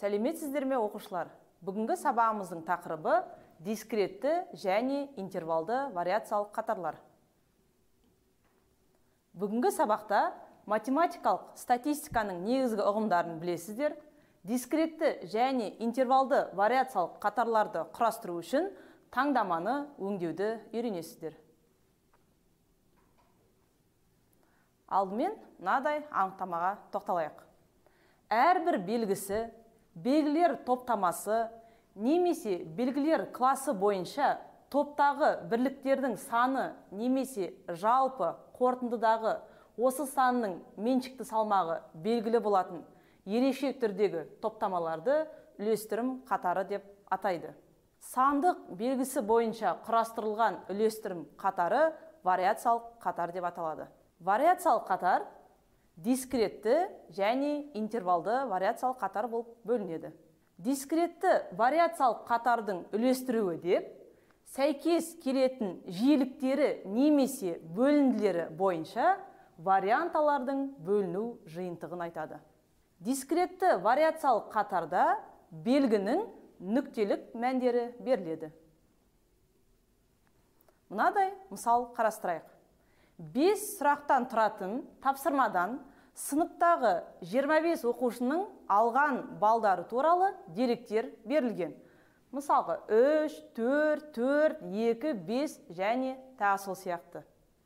Сәлеметсіздер ме, оқушылар? Бүгінгі сабағымыздың тақырыбы дискретті және интервалды вариациялық қатарлар. Бүгінгі сабақта математикалық статистиканың негізгі ұғымдарын білесіздер. Дискретті және интервалды вариациялық қатарларды құрастыру үшін таңдаманы өңдеуді үйренесіздер. Алдымен мынадай анықтамаға тоқталайық. Әрбір белгісі, белгілер топтамасы немесе белгілер класы бойынша топтағы бірліктердің саны немесе жалпы қорытындыдағы осы санның меншікті салмағы белгілі болатын ерекше түрдегі топтамаларды үлестірім қатары деп атайды. Сандық белгісі бойынша құрастырылған үлестірім қатары вариациялық қатар деп аталады. Вариациялық қатар дискретті және интервалды вариациялық қатар болып бөлінеді. Дискретті вариациялық қатардың үлестіруі деп сәйкес келетін жиіліктері немесе бөлінділері бойынша варианталардың бөліну жиынтығын айтады. Дискретті вариациялық қатарда белгінің нүктелік мәндері беріледі. Мынадай мысал қарастырайық. 5 сұрақтан тұратын тапсырмадан сыныптағы 25 оқушының алған балдары туралы деректер берілген. Мысалға 3, 4, 4, 2, 5 және тағы сол сияқты.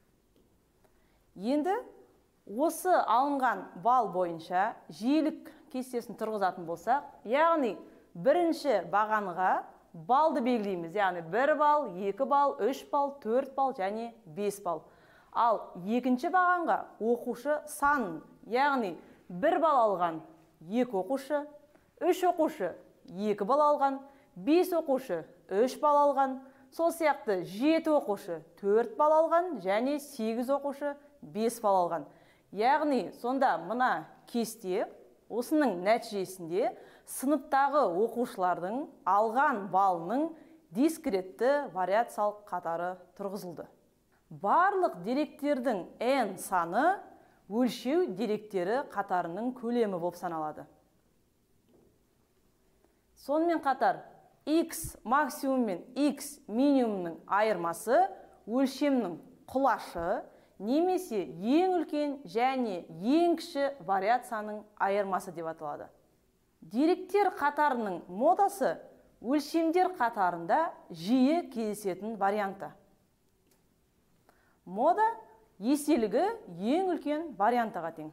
Енді осы алынған бал бойынша жиілік кестесін тұрғызатын болсақ, яғни бірінші бағанға балды белгілейміз, яғни 1 бал, 2 бал, 3 бал, 4 бал және 5 бал. Ал екінші бағанға оқушы санын, яғни 1 бал алған 2 оқушы, 3 оқушы 2 бал алған, 5 оқушы 3 бал алған, сол сияқты 7 оқушы 4 бал алған және 8 оқушы 5 бал алған. Яғни сонда мына кесте осының нәтижесінде сыныптағы оқушылардың алған балының дискретті вариациялық қатары тұрғызылды. Барлық деректердің n саны өлшеу деректері қатарының көлемі болып саналады. Сонымен қатар x максимум мен x минимумның айырмасы өлшемнің құлашы немесе ең үлкен және ең кіші вариацияның айырмасы деп аталады. Деректер қатарының модасы өлшемдер қатарында жиі кездесетін варианты. Мода еселігі ең үлкен вариантыға тең.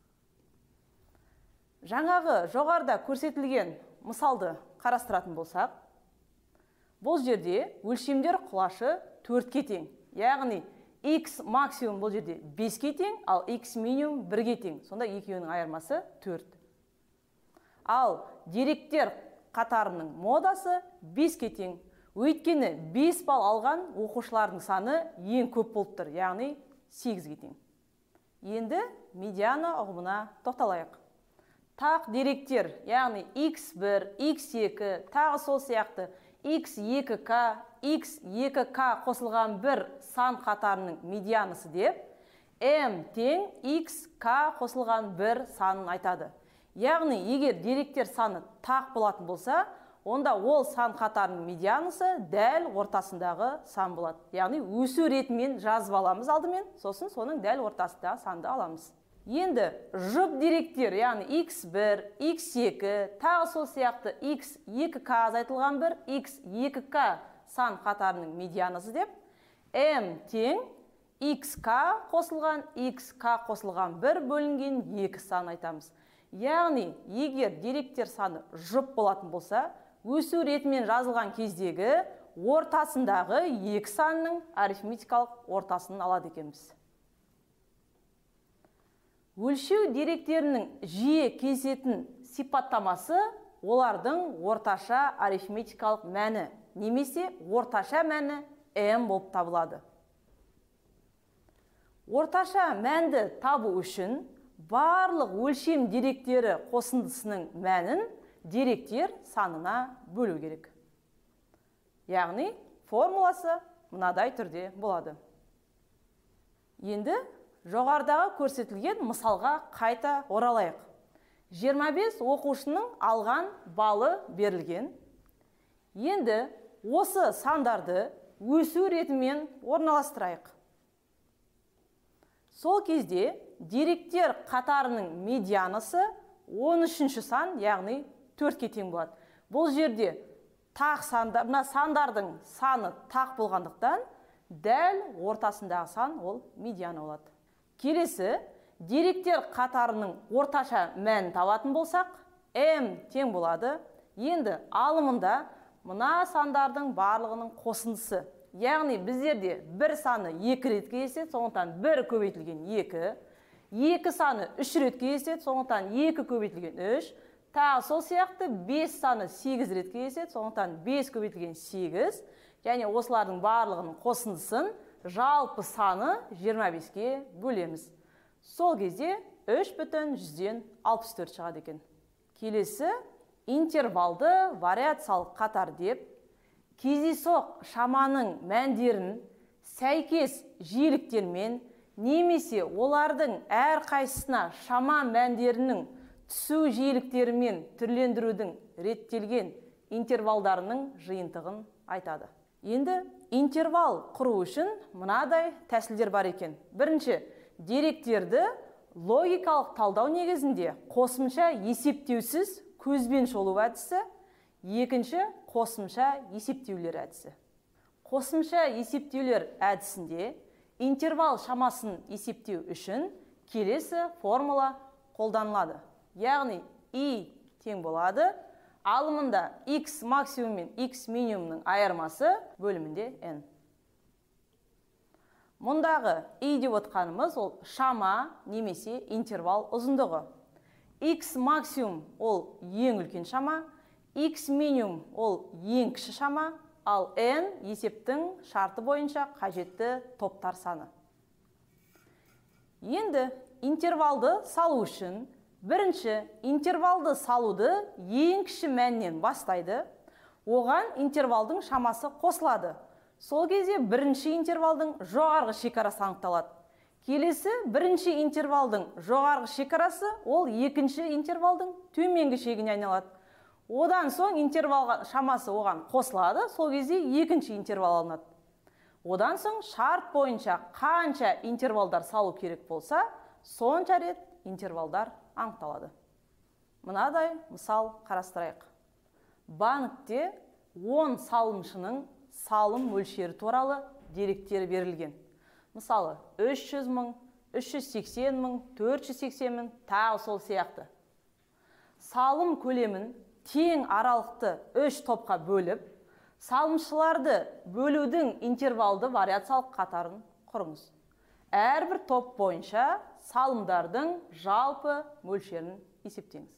Жаңағы жоғарыда көрсетілген мысалды қарастыратын болсақ, бұл жерде өлшемдер құлашы 4-ке тең. Яғни x максимум бұл жерде 5-ке тең, ал x минимум 1-ге тең. Сонда екеуінің айырмасы 4. Ал деректер қатарының модасы 5-ке тең. Өйткені 5 бал алған оқушылардың саны ең көп болып тұр, яғни 8-ге тең. Енді медиана ұғымына тоқталайық. Тақ деректер, яғни x1, x2, тағы сол сияқты x2k, x2k қосылған бір сан қатарының медианысы деп, m тең xk қосылған бір санын айтады. Яғни егер деректер саны тақ болатын болса, онда ол сан қатарының медианысы дәл ортасындағы сан болады. Яғни өсу ретімен жазып аламыз алдымен, сосын соның дәл ортасындағы санды аламыз. Енді жұп деректер, яғни x1, x2, тағы сол сияқты x2k азайтылған бір x2k сан қатарының медианысы деп, m тең xk қосылған xk қосылған бір бөлінген 2 сан айтамыз. Яғни егер деректер саны жұп болатын болса, өсу ретімен жазылған кездегі ортасындағы 2 санның арифметикалық ортасын алады екенбіз. Өлшеу деректерінің жиі кездесетін сипаттамасы олардың орташа арифметикалық мәні немесе орташа мәні m болып табылады. Орташа мәнді табу үшін барлық өлшем деректері қосындысының мәнін деректер санына бөлу керек. Яғни формуласы мынадай түрде болады. Енді жоғарыдағы көрсетілген мысалға қайта оралайық. 25 оқушының алған балы берілген. Енді осы сандарды өсу ретімен орналастырайық. Сол кезде деректер қатарының медианысы 13-ші сан, яғни 4-ке тең болады. Бұл жерде сандардың саны тақ болғандықтан, дәл ортасындағы сан ол медиана болады. Келесі, деректер қатарының орташа мәнін табатын болсақ, m тең болады. Енді алымында мына сандардың барлығының қосындысы. Яғни біздерде бір саны 2 рет кездеседі, сондықтан 1 көбейтілген 2. 2 саны 3 рет кездеседі, сондықтан 2 көбейтілген 3. Тағы сол сияқты 5 саны 8 рет кездеседі, сондықтан 5 көбейтілген 8. Және осылардың барлығының қосындысын жалпы саны 25-ке бөлеміз. Сол кезде 3,64 шығады екен. Келесі интервалды вариациялық қатар деп, кездейсоқ шаманың мәндерін сәйкес жиіліктермен немесе олардың әрқайсысына шама мәндерінің түсу жиіліктерімен түрлендірудің реттелген интервалдарының жиынтығын айтады. Енді интервал құру үшін мынадай тәсілдер бар екен. Бірінші, деректерді логикалық талдау негізінде қосымша есептеусіз көзбен шолу әдісі. Екінші, қосымша есептеулер әдісі. Қосымша есептеулер әдісінде интервал шамасын есептеу үшін келесі формула қолданылады. Яғни I тең болады, алымында x максимум мен x минимумның айырмасы бөлімінде n. Мұндағы I деп отқанымыз ол шама немесе интервал ұзындығы. X максимум ол ең үлкен шама, x минимум ол ең кіші шама, ал n есептің шарты бойынша қажетті топтар саны. Енді интервалды салу үшін бірінші интервалды салуды ең кіші мәннен бастайды, оған интервалдың шамасы қосылады. Сол кезде бірінші интервалдың жоғарғы шекарасы анықталады. Келесі бірінші интервалдың жоғарғы шекарасы ол екінші интервалдың төменгі шегіне айналады. Одан соң интервал шамасы оған қосылады, сол кезде екінші интервал алынады. Одан соң шарт бойынша қанша интервалдар салу керек болса, сонша рет интервалдар анықталады. Мынадай мысал қарастырайық. Банкте 10 салымшының салым мөлшері туралы деректер берілген. Мысалы, 300 мың, 380 мың, 480 мың, тағы сол сияқты. Салым көлемін тең аралықты 3 топқа бөліп, салымшыларды бөлудің интервалды вариациялық қатарын құрыңыз. Әрбір топ бойынша салымдардың жалпы мөлшерін есептеңіз.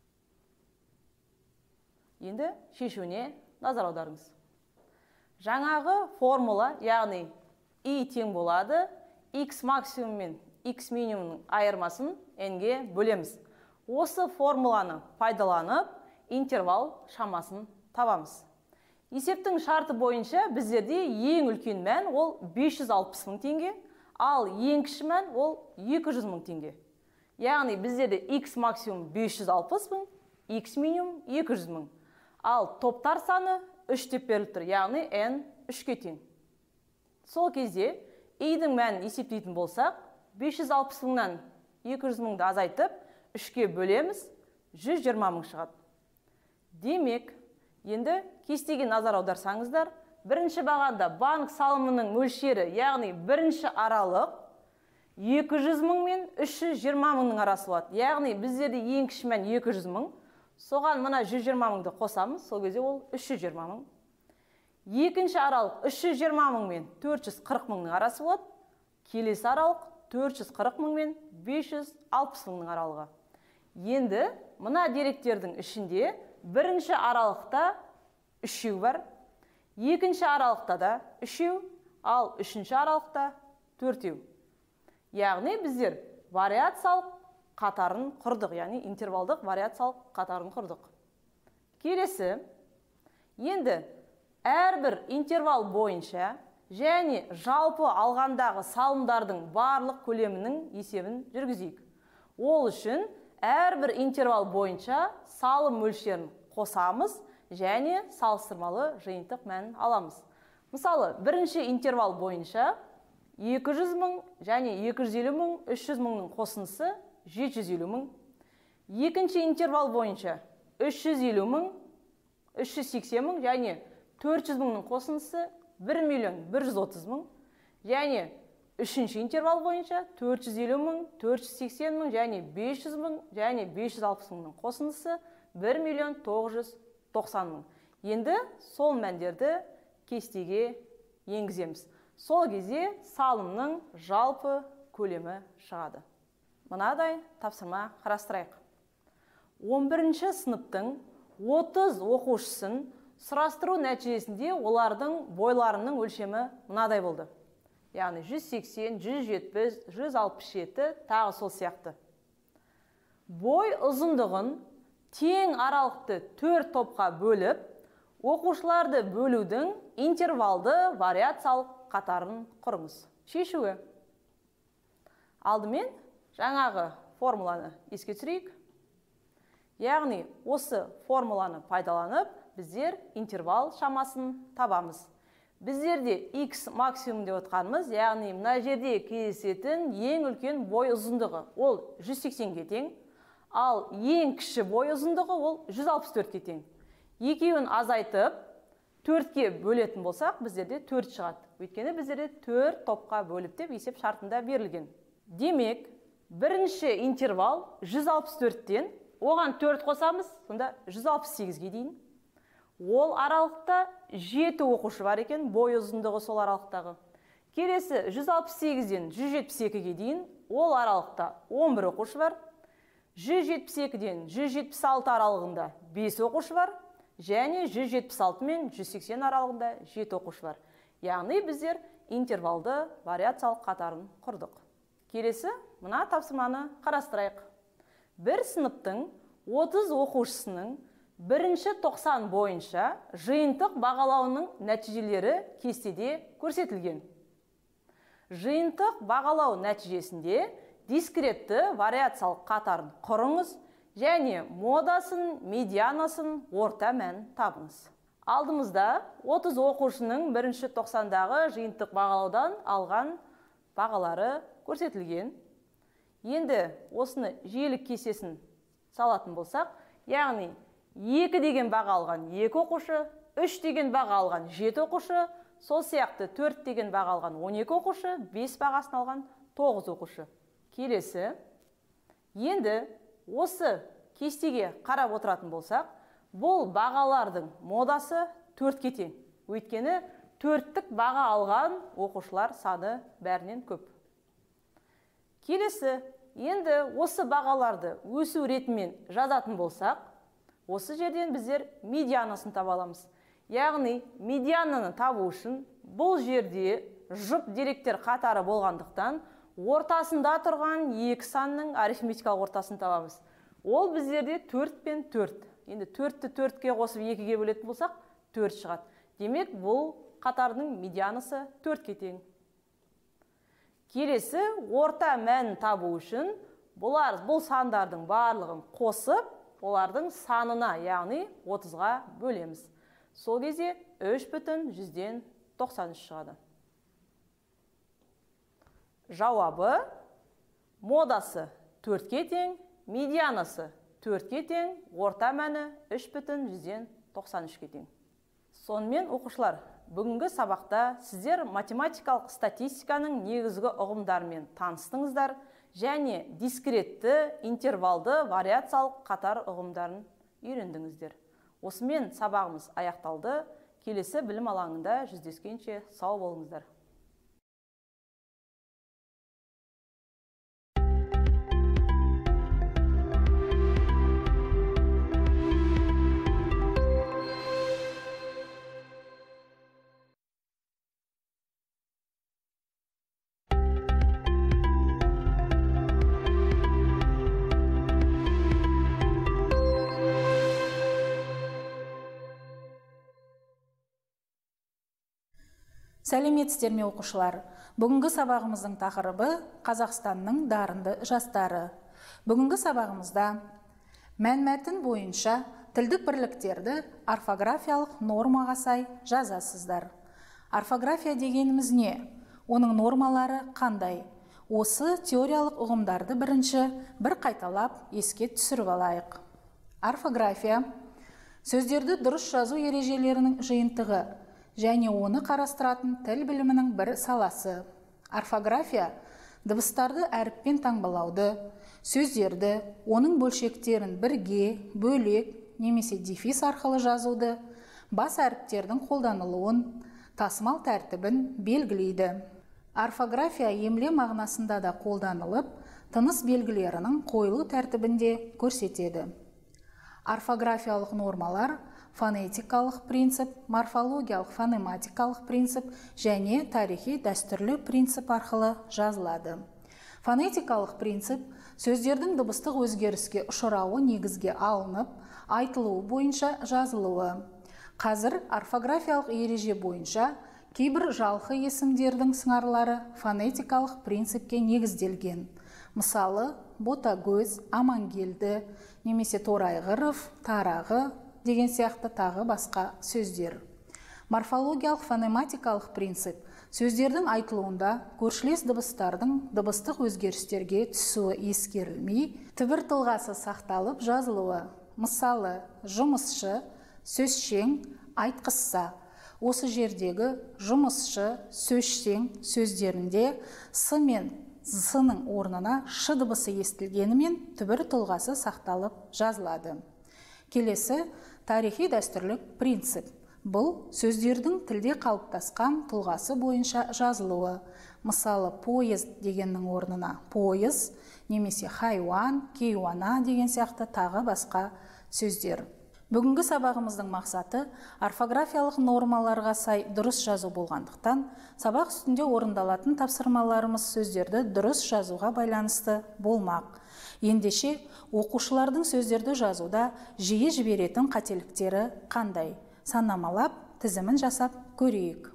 Енді шешуіне назар аударыңыз. Жаңағы формула, яғни I тең болады, x максимум мен x минимумның айырмасын n-ге бөлеміз. Осы формуланы пайдаланып, интервал шамасын табамыз. Есептің шарты бойынша біздерде ең үлкен мән ол 560 мың теңге, ал ең кіші мән ол 200 мың теңге. Яғни біздерде x максимум 560 мың, x минимум 200 мың. Ал топтар саны 3 деп беріліп тұр, яғни n 3-ке тең. Сол кезде I-дің мәнін есептейтін болсақ, 560 мыңнан 200 мыңды азайтып, 3-ке бөлеміз, 120 мың шығады. Демек, енді кестеге назар аударсаңыздар, бірінші бағанда банк салымының мөлшері, яғни бірінші аралық 200 мың мен 320 мыңның арасы болады. Яғни біздерде ең кіші мән 200 мың, соған мына 120 мыңды қосамыз, сол кезде ол 320 мың. Екінші аралық 320 мың мен 440 мыңның арасы болады. Келесі аралық 440 мың мен 560 мыңның аралығы. Енді мына деректердің ішінде бірінші аралықта 3 бар, екінші аралықта да 3, ал үшінші аралықта 4. Яғни біздер вариациялық қатарын құрдық, яғни интервалдық вариациялық қатарын құрдық. Келесі, енді әрбір интервал бойынша және жалпы алғандағы салымдардың барлық көлемінің есебін жүргізейік. Ол үшін әрбір интервал бойынша салым мөлшерін қосамыз және салыстырмалы жиынтық мәнін аламыз. Мысалы, бірінші интервал бойынша 200 мың және 250 мың, 300 мыңның қосындысы 750 мың. Екінші интервал бойынша 350 мың, 380 мың және 400 мыңның қосындысы 1 миллион 130 мың. Және үшінші интервал бойынша 450 мың, 480 мың және 500 мың және 560 мыңның қосындысы 1 миллион 990 мың. Енді сол мәндерді кестеге енгіземіз. Сол кезде салымның жалпы көлемі шығады. Мынадай тапсырма қарастырайық. 11-ші сыныптың 30 оқушысын сұрастыру нәтижесінде олардың бойларының өлшемі мынадай болды. Яғни 180, 170, 167 тағы сол сияқты. Бой ұзындығын тең аралықты 4 топқа бөліп, оқушыларды бөлудің интервалды вариациялық қатарын құрыңыз. Шешуі. Алдымен жаңағы формуланы еске түсірейік. Яғни осы формуланы пайдаланып, біздер интервал шамасын табамыз. Біздерде x максимум деп отқанымыз, яғни мына жерде кездесетін ең үлкен бой ұзындығы ол 180-ге тең, ал ең кіші бой ұзындығы ол 164-ге тең. Екеуін азайтып, 4-ке бөлетін болсақ, біздерде 4 шығады. Өйткені біздерде 4 топқа бөліп деп есеп шартында берілген. Демек, бірінші интервал 164-тен, оған 4 қосамыз, сонда 168-ге дейін. Ол аралықта 7 оқушы бар екен, бой ұзындығы сол аралықтағы. Келесі 168-ден 172-ге дейін, ол аралықта 11 оқушы бар. 172-ден 176 аралығында 5 оқушы бар. Және 176 мен 180 аралығында 7 оқушы бар. Яғни біздер интервалды вариациялық қатарын құрдық. Келесі мына тапсырманы қарастырайық. Бір сыныптың 30 оқушысының бірінші 90 бойынша жиынтық бағалауының нәтижелері кестеде көрсетілген. Жиынтық бағалау нәтижесінде дискретті вариациялық қатарын құрыңыз және модасын, медианасын, орта мәнін табыңыз. Алдымызда 30 оқушының бірінші 90-дағы жиынтық бағалаудан алған бағалары көрсетілген. Енді осыны жиілік кестесін салатын болсақ, яғни 2 деген баға алған 2 оқушы, 3 деген баға алған 7 оқушы, сол сияқты 4 деген баға алған 12 оқушы, 5 бағасын алған 9 оқушы. Келесі, енді осы кестеге қарап отыратын болсақ, бұл бағалардың модасы 4-ке тең. Өйткені 4-тік баға алған оқушылар саны бәрінен көп. Келесі, енді осы бағаларды өсу ретімен жазатын болсақ, осы жерден біздер медианасын таба аламыз. Яғни, медиананы табу үшін бұл жерде жұп деректер қатары болғандықтан, ортасында тұрған 2 санның арифметикалық ортасын табамыз. Ол біздерде 4 пен 4. Енді 4-ті 4-ке қосып 2-ге бөлетін болсақ, 4 шығады. Демек, бұл қатардың медианасы 4-ке тең. Келесі, орта мәнін табу үшін бұл сандардың барлығын қосып, олардың санына, яғни 30-ға бөлеміз. Сол кезде 3,93 шығады. Жауабы модасы 4-ке тең, медианасы 4-ке тең, орта мәні 3,93-ке тең. Сонымен оқушылар, бүгінгі сабақта сіздер математикалық статистиканың негізгі ұғымдарымен таныстыңыздар және дискретті, интервалды, вариациялық қатар ұғымдарын үйрендіңіздер. Осымен сабағымыз аяқталды. Келесі білім алаңында жүздескенше сау болыңыздар. Сәлеметсіздер ме оқушылар? Бүгінгі сабағымыздың тақырыбы Қазақстанның дарынды жастары. Бүгінгі сабағымызда мәнмәтін бойынша тілдік бірліктерді орфографиялық нормаға сай жазасыздар. Орфография дегеніміз не? Оның нормалары қандай? Осы теориялық ұғымдарды бірінші бір қайталап еске түсіріп алайық. Орфография сөздерді дұрыс жазу ережелерінің жиынтығы және оны қарастыратын тіл білімінің бір саласы. Орфография дыбыстарды әріппен таңбалауды, сөздерді, оның бөлшектерін бірге, бөлек немесе дефис арқылы жазуды, бас әріптердің қолданылуын, тасымал тәртібін белгілейді. Орфография емле мағынасында да қолданылып, тыныс белгілерінің қойылу тәртібінде көрсетеді. Орфографиялық нормалар фонетикалық принцип, морфологиялық фонематикалық принцип және тарихи дәстүрлі принцип арқылы жазылады. Фонетикалық принцип сөздердің дыбыстық өзгеріске ұшырауы негізге алынып, айтылуы бойынша жазылуы. Қазір орфографиялық ереже бойынша кейбір жалқы есімдердің сыңарлары фонетикалық принципке негізделген. Мысалы, Ботагөз, Амангелді, немесе Торайғыров, Тарағы деген сияқты тағы басқа сөздер. Морфологиялық фонематикалық принцип сөздердің айтылуында көршілес дыбыстардың дыбыстық өзгерістерге түсуі ескерілмей, түбір тұлғасы сақталып жазылуы. Мысалы, жұмысшы, сөзшең, айтқызса. Осы жердегі жұмысшы, сөзшең сөздерінде с мен с-ның орнына ш дыбысы естілгенімен түбір тұлғасы сақталып жазылады. Келесі тарихи дәстүрлік принцип. Бұл сөздердің тілде қалыптасқан тұлғасы бойынша жазылуы. Мысалы, поезд дегеннің орнына пойыз, немесе хайуан, кейуана деген сияқты тағы басқа сөздер. Бүгінгі сабағымыздың мақсаты орфографиялық нормаларға сай дұрыс жазу болғандықтан, сабақ үстінде орындалатын тапсырмаларымыз сөздерді дұрыс жазуға байланысты болмақ. Ендеше, оқушылардың сөздерді жазуда жиі жіберетін қателіктері қандай? Санамалап, тізімін жасап көрейік.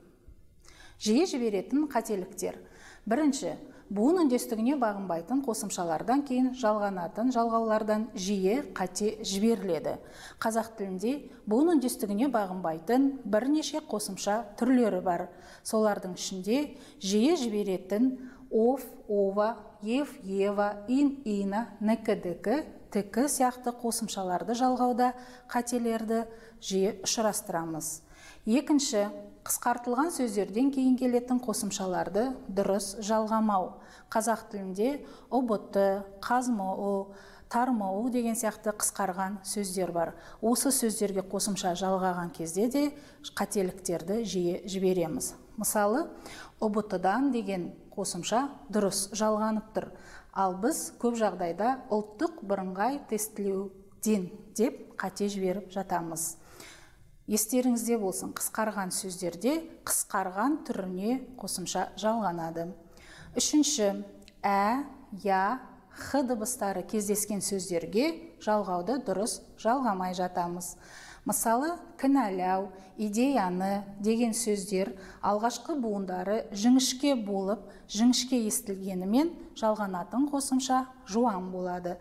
Жиі жіберетін қателіктер. Бірінші, буын үндестігіне бағынбайтын қосымшалардан кейін жалғанатын жалғаулардан жиі қате жіберіледі. Қазақ тілінде буын үндестігіне бағынбайтын бірнеше қосымша түрлері бар. Солардың ішінде жиі жіберетін оф, ова, ев, ева, ин, ина, нікі, дікі, тікі сияқты қосымшаларды жалғауда қателерді жиі ұшырастырамыз. Екінші, қысқартылған сөздерден кейін келетін қосымшаларды дұрыс жалғамау. Қазақ тілінде ұбт, қазмау, тармау деген сияқты қысқарған сөздер бар. Осы сөздерге қосымша жалғаған кезде де қателіктерді жиі жібереміз. Мысалы, ұбт-дан деген қосымша дұрыс жалғанып тұр. Ал біз көп жағдайда ұлттық бірыңғай тестілеуден деп қате жіберіп жатамыз. Естеріңізде болсын, қысқарған сөздерде қысқарған түріне қосымша жалғанады. Үшінші, ә, я, х дыбыстары кездескен сөздерге жалғауды дұрыс жалғамай жатамыз. Мысалы, кінәлау, идеяны деген сөздер алғашқы буындары жіңішке болып, жіңішке естілгенімен жалғанатын қосымша жуан болады.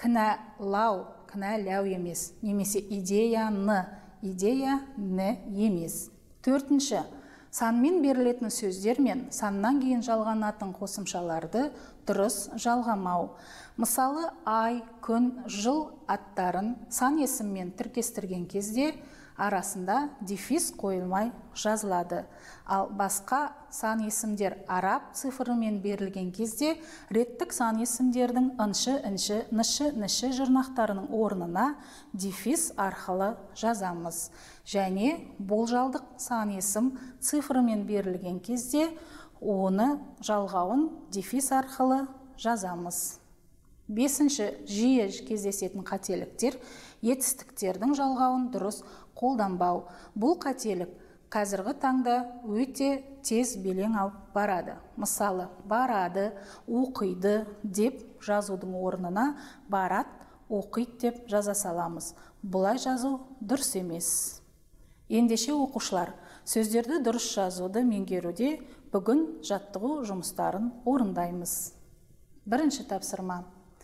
Кінәлау, кінәлау емес, немесе идеяны, идея не емес. Төртінші, санмен берілетін сөздер мен саннан кейін жалғанатын қосымшаларды дұрыс жалғамау. Мысалы, ай, күн, жыл аттарын сан есіммен тіркестірген кезде арасында дефис қойылмай жазылады. Ал басқа сан есімдер араб цифрымен берілген кезде реттік сан есімдердің ыншы, інші, нышы, ніші жұрнақтарының орнына дефис арқылы жазамыз. Және болжалдық сан есім цифрымен берілген кезде оны жалғауын дефис арқылы жазамыз. Бесінші, жиі кездесетін қателіктер етістіктердің жалғауын дұрыс қолданбау. Бұл қателік қазіргі таңда өте тез белең алып барады. Мысалы, барады, оқиды деп жазудың орнына барат, оқиды деп жаза саламыз. Бұлай жазу дұрыс емес. Ендеше оқушылар, сөздерді дұрыс жазуды меңгеруде бүгін жаттығу жұмыстарын орындаймыз. Бірінші тапсырма.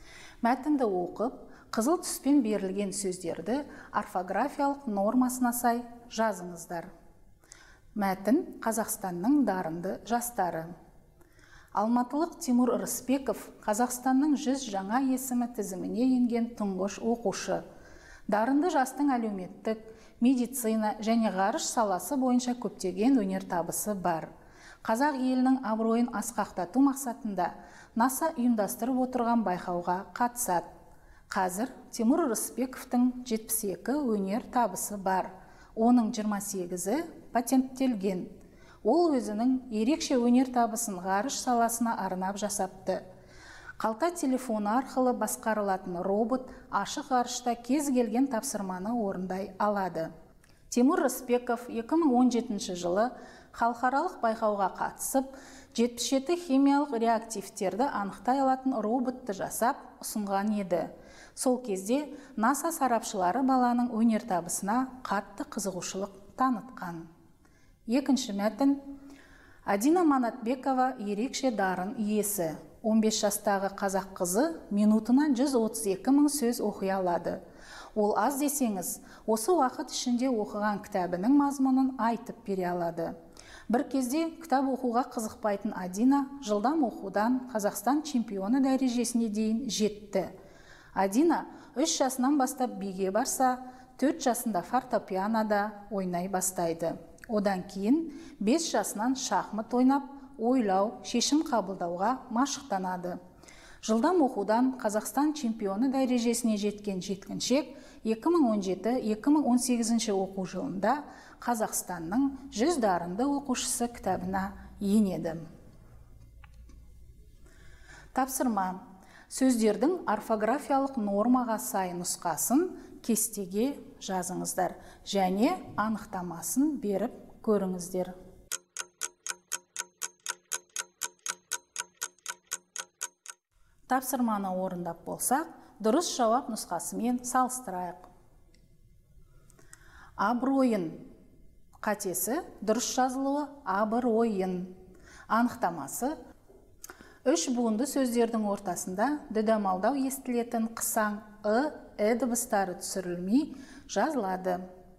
Мәтінді оқып, қызыл түспен берілген сөздерді орфографиялық нормасына сай жазыңыздар. Мәтін Қазақстанның дарынды жастары. Алматылық Тимур Рысбеков Қазақстанның 100 жаңа есімі тізіміне енген тұңғыш оқушы. Дарынды жастың әлеуметтік, медицина және ғарыш саласы бойынша көптеген өнертабысы бар. Қазақ елінің абыройын асқақтату мақсатында НАСА ұйымдастырып отырған байқауға қатысады. Қазір Тимур Рысбековтың 72 өнер табысы бар. Оның 28-і патенттелген. Ол өзінің ерекше өнер табысын ғарыш саласына арнап жасапты. Қалта телефоны арқылы басқарылатын робот ашық ғарышта кез келген тапсырманы орындай алады. Тимур Рысбеков 2017 жылы халықаралық байқауға қатысып, 77 химиялық реактивтерді анықтай алатын роботты жасап ұсынған еді. Сол кезде НАСА сарапшылары баланың өнертабысына қатты қызығушылық танытқан. Екінші мәтін. Адина Манатбекова ерекше дарын иесі. 15 жастағы қазақ қызы минутына 132 мың сөз оқи алады. Ол аз десеңіз, осы уақыт ішінде оқыған кітабының мазмұнын айтып бере алады. Бір кезде кітап оқуға қызықпайтын Адина жылдам оқудан Қазақстан чемпионы дәрежесіне дейін жетті. Адина 3 жасынан бастап биге барса, 4 жасында фортепианода ойнай бастайды. Одан кейін 5 жасынан шахмат ойнап, ойлау, шешім қабылдауға машықтанады. Жылдам оқудан Қазақстан чемпионы дәрежесіне жеткен жеткіншек 2017-2018 оқу жылында Қазақстанның 100 дарынды оқушысы кітабына енеді. Тапсырма. Сөздердің орфографиялық нормаға сай нұсқасын кестеге жазыңыздар және анықтамасын беріп көріңіздер. Тапсырманы орындап болсақ, дұрыс жауап нұсқасымен салыстырайық. Абыройын. Қатесі дұрыс жазылуы абыройын. Анықтамасы. 3 буынды сөздердің ортасында дүдамалдау естілетін қысаң «ы» дыбыстары түсірілмей жазылады.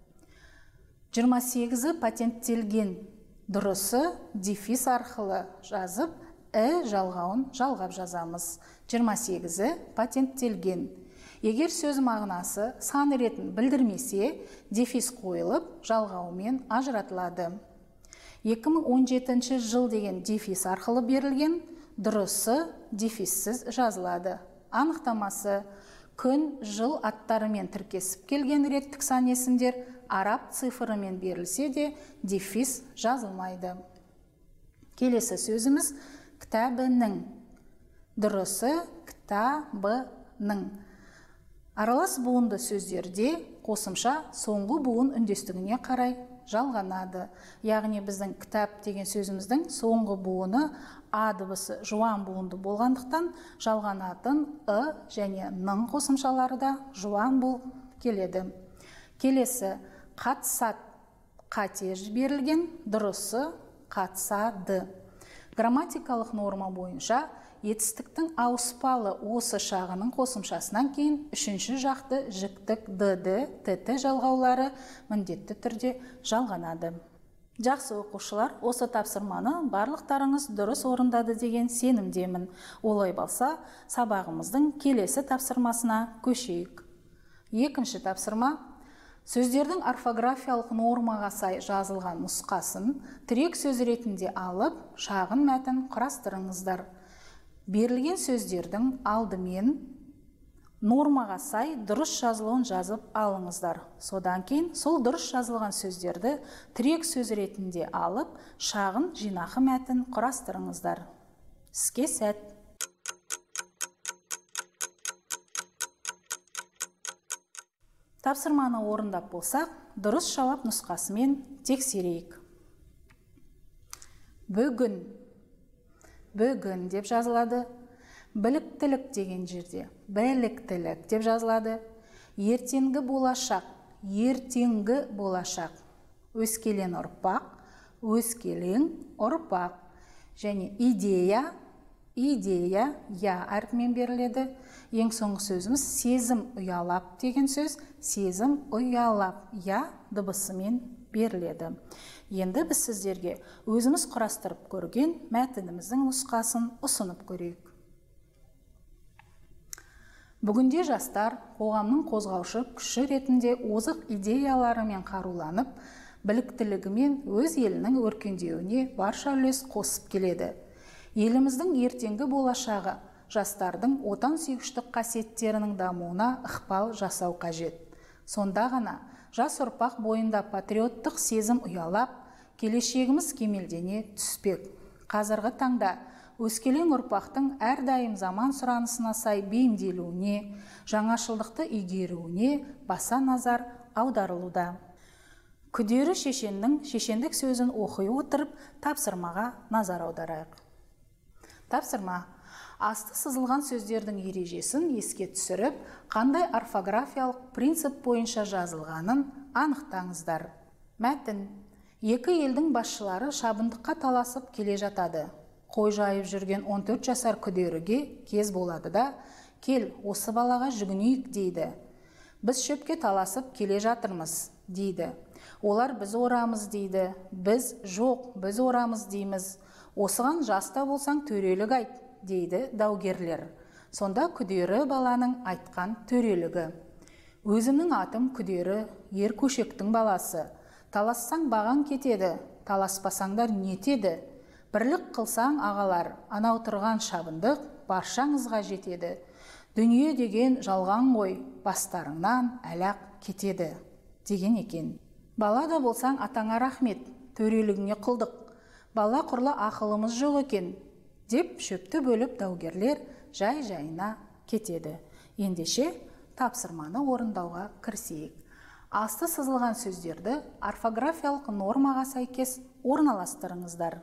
28-і патенттелген. Дұрысы дефис арқылы жазып, жалғауын жалғап жазамыз. 28-і патенттелген. Егер сөз мағынасы сан ретін білдірмесе, дефис қойылып, жалғауымен ажыратылады. 2017 жыл деген дефис арқылы берілген, дұрысы дефиссіз жазылады. Анықтамасы. Күн, жыл аттарымен тіркесіп келген реттік сан есімдер араб цифрымен берілсе де, дефис жазылмайды. Келесі сөзіміз кітабының. Дұрысы кітабының. Аралас буынды сөздерде қосымша соңғы буын үндестігіне қарай жалғанады. Яғни біздің кітап деген сөзіміздің соңғы буыны А дыбысы жуан буынды болғандықтан жалғанатын «ы» және «ның» қосымшалары да жуан болып келеді. Келесі қатысат. Қате жіберілген, дұрысы қатысады. Грамматикалық норма бойынша етістіктің ауыспалы осы шағының қосымшасынан кейін үшінші жақты жіктік «д»ді, «т»ті жалғаулары міндетті түрде жалғанады. Жақсы оқушылар, осы тапсырманы барлықтарыңыз дұрыс орындады деген сенімдемін. Олай болса, сабағымыздың келесі тапсырмасына көшейік. Екінші тапсырма. Сөздердің орфографиялық нормаға сай жазылған нұсқасын тірек сөз ретінде алып, шағын мәтін құрастырыңыздар. Берілген сөздердің алдымен нормаға сай дұрыс жазылуын жазып алыңыздар. Содан кейін сол дұрыс жазылған сөздерді тірек сөз ретінде алып, шағын жинақы мәтін құрастырыңыздар. Іске сәт. Тапсырманы орындап болсақ, дұрыс жауап нұсқасымен тексерейік. Бүгін. Бүгін деп жазылады. Біліктілік деген жерде біліктілік деп жазылады. Ертеңгі болашақ, ертеңгі болашақ. Өскелең ұрпақ, және идея, идея я әрпімен беріледі. Ең соңғы сөзіміз сезім ұялап деген сөз. Сезім ұялап я дыбысымен беріледі. Енді біз сіздерге өзіміз құрастырып көрген мәтініміздің нұсқасын ұсынып көрейік. Бүгінде жастар қоғамның қозғаушы күші ретінде озық идеяларымен қаруланып, біліктілігімен өз елінің өркендеуіне барша үлес қосып келеді. Еліміздің ертеңгі болашағы жастардың отансүйгіштік қасиеттерінің дамуына ықпал жасау қажет. Сонда ғана жас ұрпақ бойында патриоттық сезім ұялап, келешегіміз кемелдене түспек. Қазіргі таңда өскелең ұрпақтың әрдайым заман сұранысына сай бейімделуіне, жаңашылдықты игеруіне баса назар аударылуда. Күдері шешеннің шешендік сөзін оқи отырып, тапсырмаға назар аударайық. Тапсырма. Асты сызылған сөздердің ережесін еске түсіріп, қандай орфографиялық принцип бойынша жазылғанын анықтаңыздар. Мәтін. Екі елдің басшылары шабындыққа таласып келе жатады. Қой жайып жүрген 14 жасар күдеріге кез болады да, кел, осы балаға жүгінейік дейді. Біз шөпке таласып келе жатырмыз дейді. Олар біз орамыз дейді. Біз жоқ, біз орамыз дейміз. Осыған жаста болсаң төрелік айт, дейді даугерлер. Сонда күдері баланың айтқан төрелігі. Өзімнің атым күдері, ер көшектің баласы. Талассаң баған кетеді, таласпасаңдар нетеді. Бірлік қылсаң ағалар, анау тұрған шабындық баршаңызға жетеді. Дүние деген жалған ғой, бастарыңнан әлақ кетеді, деген екен. Бала да болсаң атаңа рахмет, төрелігіңе қылдық. Бала құрлы ақылымыз жоқ екен, деп шөпті бөліп даугерлер жай-жайына кетеді. Ендеше тапсырманы орындауға кірісейік. Асты сызылған сөздерді орфографиялық нормаға сәйкес орналастырыңыздар.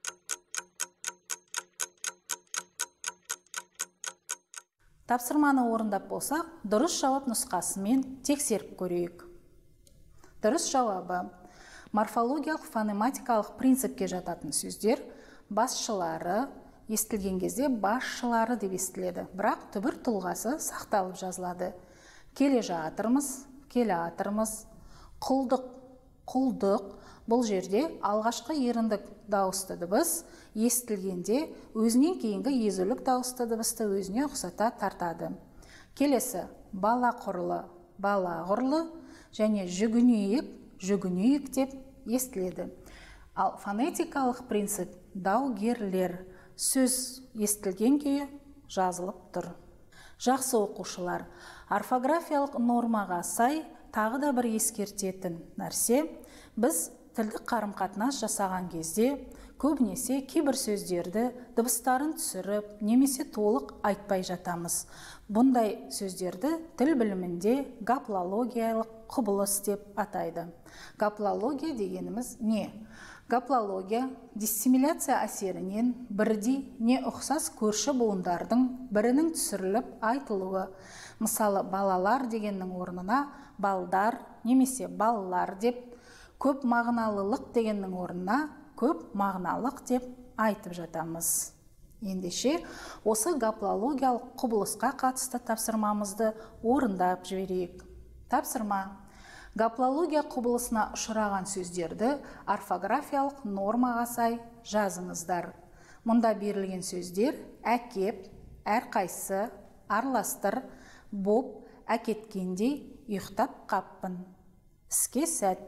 Тапсырманы орындап болсақ, дұрыс жауап нұсқасымен тексеріп көрейік. Дұрыс жауабы: морфологиялық фонематикалық принципке жататын сөздер басшылары естілген кезде басшылары деп естіледі, бірақ түбір тұлғасы сақталып жазылады. Келе жатырмыз, келе атырмыз. Құлдық, құлдық. Бұл жерде алғашқы еріндік дауысты дыбыс естілгенде өзінен кейінгі езулік дауысты дыбысты өзіне ұқсата тартады. Келесі бала құрлы, бала құрлы және жүгінейік, жүгінейік деп естіледі. Ал фонетикалық принцип даугерлер. Сөз естілген күйі жазылып тұр. Жақсы оқушылар, орфографиялық нормаға сай тағы да бір ескертетін нәрсе, біз тілдік қарым-қатынас жасаған кезде көбінесе кейбір сөздерді дыбыстарын түсіріп, немесе толық айтпай жатамыз. Бұндай сөздерді тіл білімінде гаплологиялық құбылыс деп атайды. Гаплология дегеніміз не? Гаплология диссимиляция әсерінен бірдей не ұқсас көрші буындардың бірінің түсіріліп айтылуы. Мысалы, балалар дегеннің орнына балдар немесе балалар деп, көп мағыналылық дегеннің орнына көп мағыналық деп айтып жатамыз. Ендеше, осы гаплологиялық құбылысқа қатысты тапсырмамызды орындап жіберейік. Тапсырма. Гаплология құбылысына ұшыраған сөздерді орфографиялық нормаға сай жазыңыздар. Мұнда берілген сөздер әкеп, әрқайсы, араластыр, боп, әкеткендей, ұйықтап қаппын, іске сәт.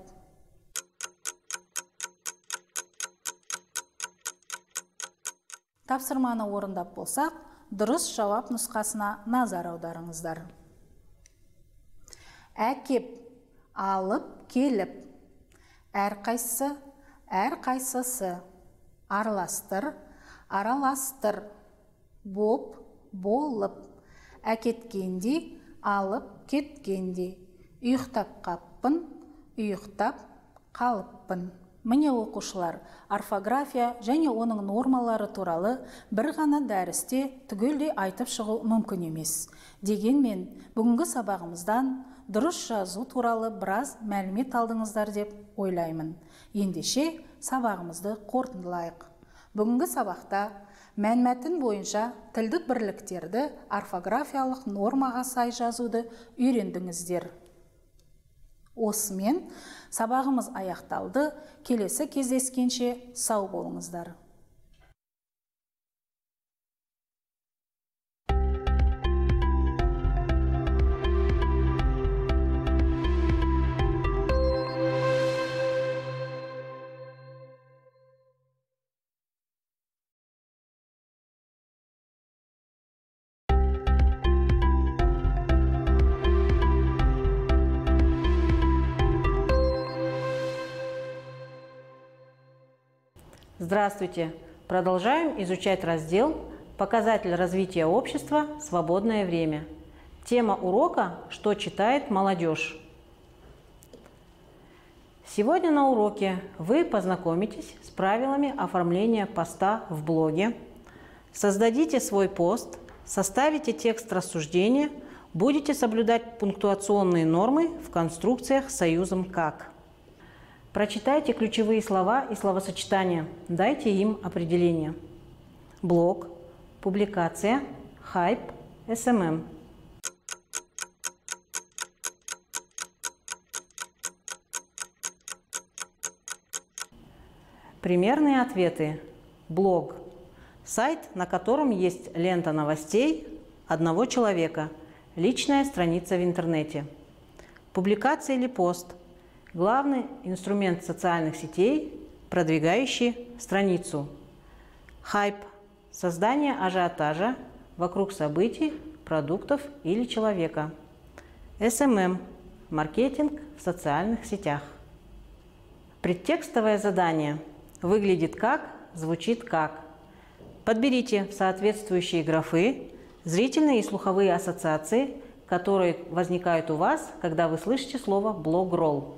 Тапсырманы орындап болсақ, дұрыс жауап нұсқасына назар аударыңыздар. Әкеп, алып, келіп. Әрқайсы, әрқайсысы. Араластыр, араластыр. Боп, болып. Әкеткендей, алып, кеткендей. Ұйықтап қаппын, ұйықтап қалыппын. Міне оқушылар, орфография және оның нормалары туралы бір ғана дәрісте түгелдей айтып шығу мүмкін емес. Дегенмен, бүгінгі сабағымыздан дұрыс жазу туралы біраз мәлімет алдыңыздар деп ойлаймын. Ендеше сабағымызды қорытындылайық. Бүгінгі сабақта мәнмәтін бойынша тілдік бірліктерді орфографиялық нормаға сай жазуды үйрендіңіздер. Осымен сабағымыз аяқталды. Келесі кездескенше сау болыңыздар. Здравствуйте! Продолжаем изучать раздел «Показатель развития общества. Свободное время». Тема урока «Что читает молодежь?». Сегодня на уроке вы познакомитесь с правилами оформления поста в блоге, создадите свой пост, составите текст рассуждения, будете соблюдать пунктуационные нормы в конструкциях с союзом «как». Прочитайте ключевые слова и словосочетания, дайте им определение. Блог, публикация, хайп, СММ. Примерные ответы. Блог. Сайт, на котором есть лента новостей одного человека, личная страница в интернете. Публикация или пост. Главный инструмент социальных сетей, продвигающий страницу. Хайп – создание ажиотажа вокруг событий, продуктов или человека. СММ – маркетинг в социальных сетях. Предтекстовое задание выглядит как, звучит как. Подберите в соответствующие графы зрительные и слуховые ассоциации, которые возникают у вас, когда вы слышите слово «блог-ролл».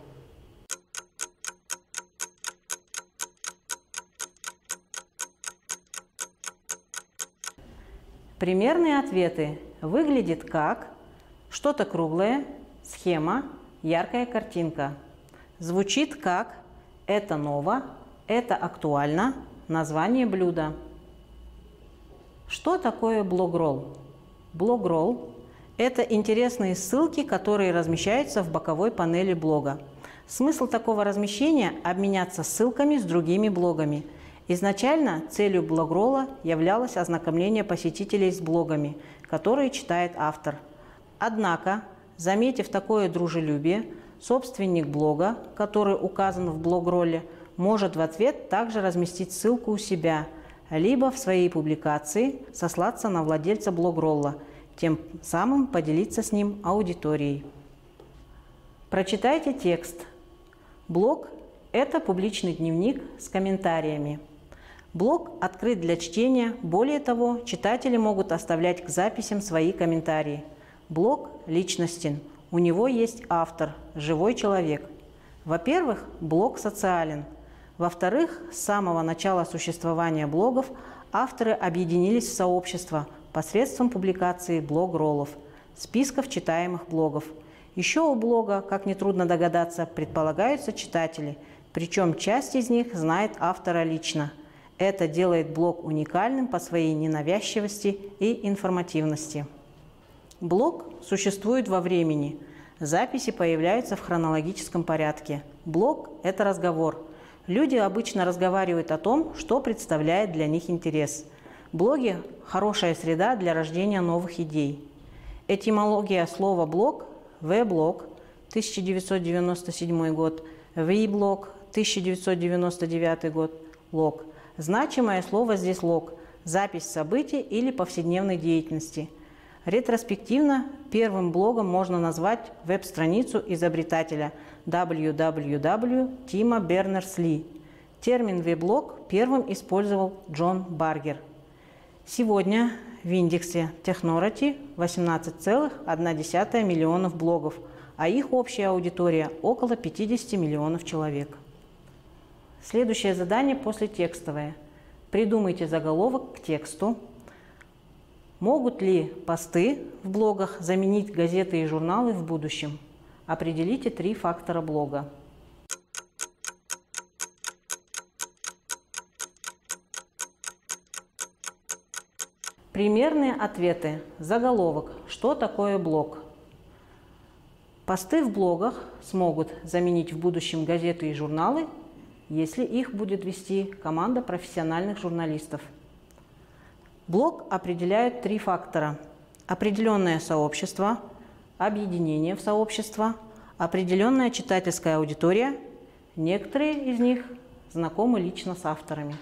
Примерные ответы. Выглядит как, что-то круглое, схема, яркая картинка. Звучит как, это ново, это актуально, название блюда. Что такое блог-ролл? Блог-ролл – это интересные ссылки, которые размещаются в боковой панели блога. Смысл такого размещения – обменяться ссылками с другими блогами. Изначально целью блог-ролла являлось ознакомление посетителей с блогами, которые читает автор. Однако, заметив такое дружелюбие, собственник блога, который указан в блог-ролле, может в ответ также разместить ссылку у себя, либо в своей публикации сослаться на владельца блог-ролла, тем самым поделиться с ним аудиторией. Прочитайте текст. Блог – это публичный дневник с комментариями. Блог открыт для чтения, более того, читатели могут оставлять к записям свои комментарии. Блог личностен, у него есть автор, живой человек. Во-первых, блог социален. Во-вторых, с самого начала существования блогов авторы объединились в сообщества посредством публикации блог-роллов, списков читаемых блогов. Еще у блога, как нетрудно догадаться, предполагаются читатели, причем часть из них знает автора лично. Это делает блог уникальным по своей ненавязчивости и информативности. Блог существует во времени. Записи появляются в хронологическом порядке. Блог – это разговор. Люди обычно разговаривают о том, что представляет для них интерес. Блоги – хорошая среда для рождения новых идей. Этимология слова «блог» – «в-блог» 1997 год, «ви-блог» 1999 год, «лог». Значимое слово здесь «лог» – запись событий или повседневной деятельности. Ретроспективно первым блогом можно назвать веб-страницу изобретателя www Тима Бернерс-Ли. Термин «веблог» первым использовал Джон Баргер. Сегодня в индексе Technorati 18,1 миллионов блогов, а их общая аудитория около 50 миллионов человек. Следующее задание после текстовое. Придумайте заголовок к тексту. Могут ли посты в блогах заменить газеты и журналы в будущем? Определите 3 фактора блога. Примерные ответы. Заголовок. Что такое блог? Посты в блогах смогут заменить в будущем газеты и журналы, если их будет вести команда профессиональных журналистов. Блог определяют 3 фактора. Определенное сообщество, объединение в сообщество, определенная читательская аудитория. Некоторые из них знакомы лично с авторами.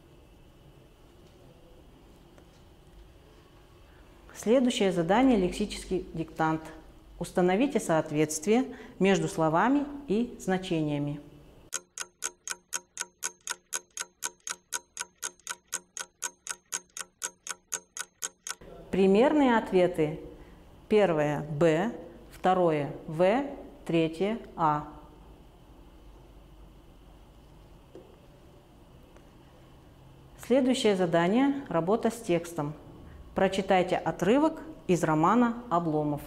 Следующее задание – лексический диктант. Установите соответствие между словами и значениями. Примерные ответы. Первое – Б, второе – В, третье – А. Следующее задание – работа с текстом. Прочитайте отрывок из романа «Обломов».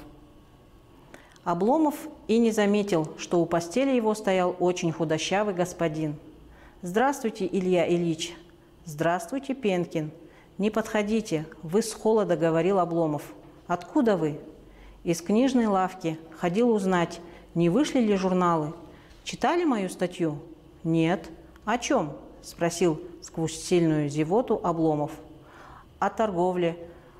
Обломов и не заметил, что у постели его стоял очень худощавый господин. «Здравствуйте, Илья Ильич!» «Здравствуйте, Пенкин!» «Не подходите, вы с холода», — говорил Обломов. «Откуда вы?» «Из книжной лавки. Ходил узнать, не вышли ли журналы. Читали мою статью?» «Нет». «О чем?» — спросил сквозь сильную зевоту Обломов. «О торговле,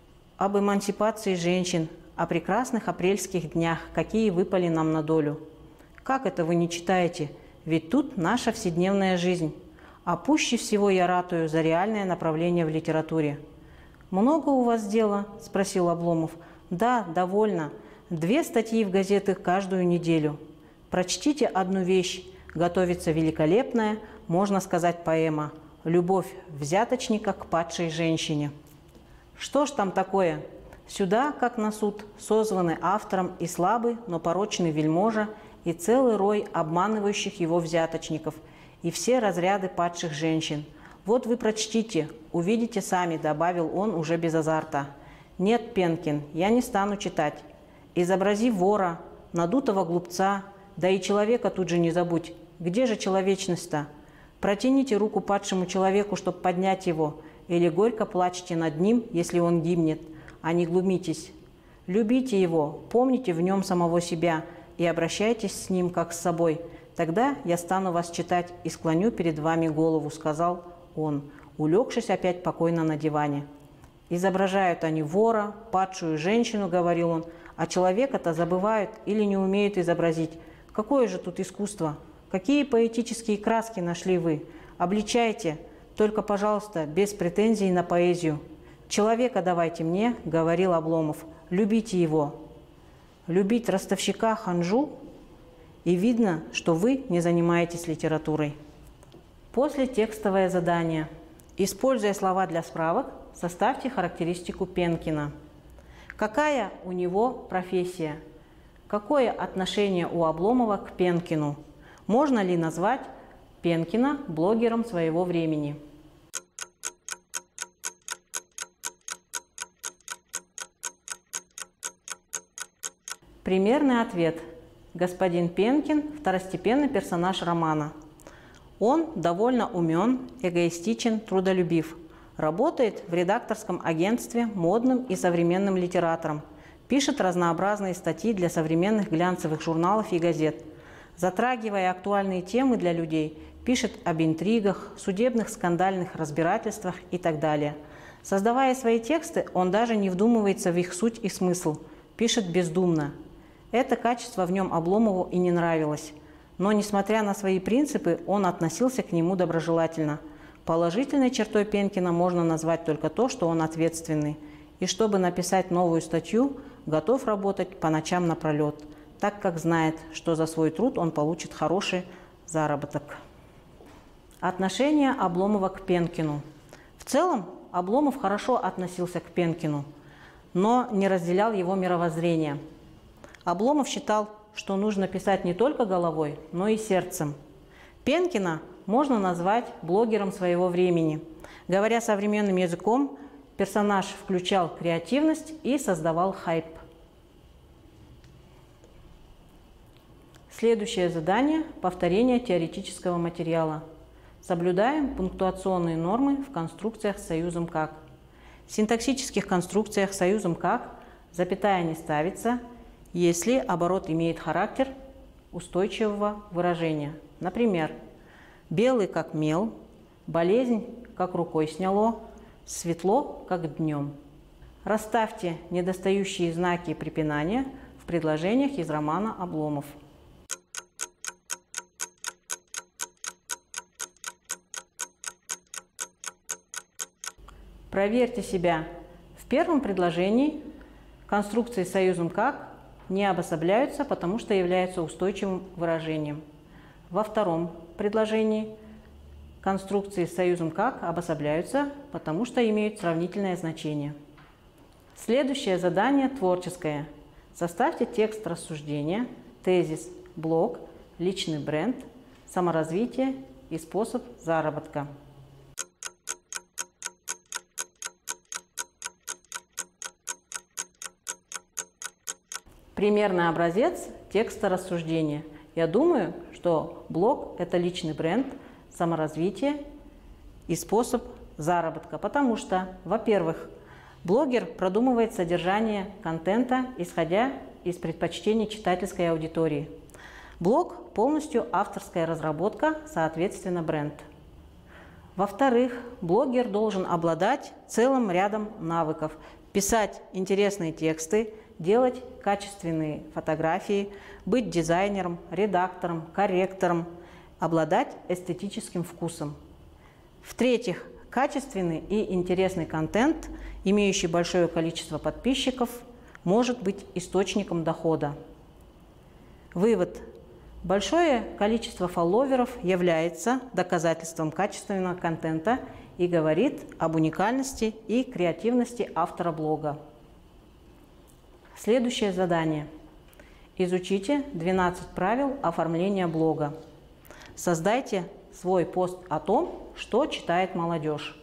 об эмансипации женщин, о прекрасных апрельских днях, какие выпали нам на долю». «Как это вы не читаете? Ведь тут наша вседневная жизнь. А пуще всего я ратую за реальное направление в литературе». «Много у вас дела?» – спросил Обломов. «Да, довольно. 2 статьи в газетах каждую неделю. Прочтите одну вещь. Готовится великолепная, можно сказать, поэма «Любовь взяточника к падшей женщине». Что ж там такое? Сюда, как на суд, созваны автором и слабый, но порочный вельможа, и целый рой обманывающих его взяточников, и все разряды падших женщин. Вот вы прочтите, увидите сами, добавил он уже без азарта. Нет, Пенкин, я не стану читать. Изобрази вора, надутого глупца, да и человека тут же не забудь. Где же человечность-то? Протяните руку падшему человеку, чтобы поднять его, или горько плачьте над ним, если он гибнет, а не глумитесь. Любите его, помните в нем самого себя и обращайтесь с ним как с собой. Тогда я стану вас читать и склоню перед вами голову», — сказал он, улегшись опять покойно на диване. «Изображают они вора, падшую женщину», — говорил он, «а человека-то забывают или не умеют изобразить. Какое же тут искусство? Какие поэтические краски нашли вы? Обличайте, только, пожалуйста, без претензий на поэзию. Человека давайте мне», — говорил Обломов, — «любите его». Любить ростовщика ханжу? И видно, что вы не занимаетесь литературой. После текстовое задание. Используя слова для справок, составьте характеристику Пенкина. Какая у него профессия? Какое отношение у Обломова к Пенкину? Можно ли назвать Пенкина блогером своего времени? Примерный ответ. Господин Пенкин – второстепенный персонаж романа. Он довольно умен, эгоистичен, трудолюбив. Работает в редакторском агентстве модным и современным литератором. Пишет разнообразные статьи для современных глянцевых журналов и газет. Затрагивая актуальные темы для людей, пишет об интригах, судебных скандальных разбирательствах и так далее. Создавая свои тексты, он даже не вдумывается в их суть и смысл. Пишет бездумно. Это качество в нем Обломову и не нравилось. Но, несмотря на свои принципы, он относился к нему доброжелательно. Положительной чертой Пенкина можно назвать только то, что он ответственный. И чтобы написать новую статью, готов работать по ночам напролет, так как знает, что за свой труд он получит хороший заработок. Отношение Обломова к Пенкину. В целом, Обломов хорошо относился к Пенкину, но не разделял его мировоззрение. Обломов считал, что нужно писать не только головой, но и сердцем. Пенкина можно назвать блогером своего времени. Говоря современным языком, персонаж включал креативность и создавал хайп. Следующее задание – повторение теоретического материала. Соблюдаем пунктуационные нормы в конструкциях с союзом «как». синтаксических конструкциях союзом «как» запятая не ставится, если оборот имеет характер устойчивого выражения. Например, белый как мел, болезнь как рукой сняло, светло как днем. Расставьте недостающие знаки препинания в предложениях из романа «Обломов». Проверьте себя. В первом предложении конструкции с союзом «как» не обособляются, потому что являются устойчивым выражением. Во втором предложении конструкции с союзом «как» обособляются, потому что имеют сравнительное значение. Следующее задание творческое. Составьте текст рассуждения, тезис, блог, личный бренд, саморазвитие и способ заработка. Примерный образец текста рассуждения. Я думаю, что блог – это личный бренд, саморазвитие и способ заработка, потому что, во-первых, блогер продумывает содержание контента, исходя из предпочтений читательской аудитории. Блог – полностью авторская разработка, соответственно, бренд. Во-вторых, блогер должен обладать целым рядом навыков: писать интересные тексты, делать качественные фотографии, быть дизайнером, редактором, корректором, обладать эстетическим вкусом. В-третьих, качественный и интересный контент, имеющий большое количество подписчиков, может быть источником дохода. Вывод. Большое количество фолловеров является доказательством качественного контента и говорит об уникальности и креативности автора блога. Следующее задание. Изучите 12 правил оформления блога. Создайте свой пост о том, что читает молодежь.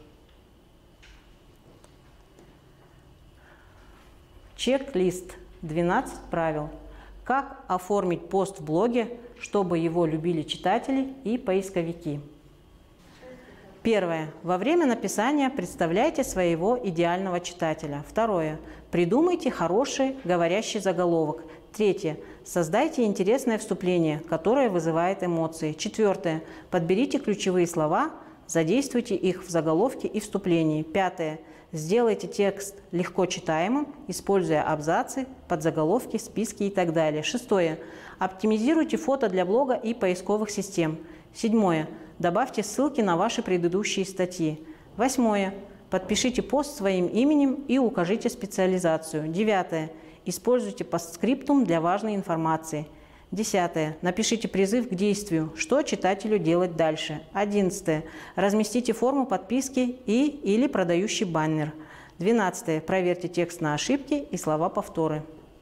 Чек-лист 12 правил. Как оформить пост в блоге, чтобы его любили читатели и поисковики. Первое. Во время написания представляйте своего идеального читателя. Второе. Придумайте хороший говорящий заголовок. Третье. Создайте интересное вступление, которое вызывает эмоции. Четвертое. Подберите ключевые слова, задействуйте их в заголовке и вступлении. Пятое. Сделайте текст легко читаемым, используя абзацы, подзаголовки, списки и так далее. Шестое. Оптимизируйте фото для блога и поисковых систем. Седьмое. Добавьте ссылки на ваши предыдущие статьи. Восьмое. Подпишите пост своим именем и укажите специализацию. Девятое. Используйте постскриптум для важной информации. Десятое. Напишите призыв к действию, что читателю делать дальше. 11. Разместите форму подписки или продающий баннер. 12. Проверьте текст на ошибки и слова-повторы.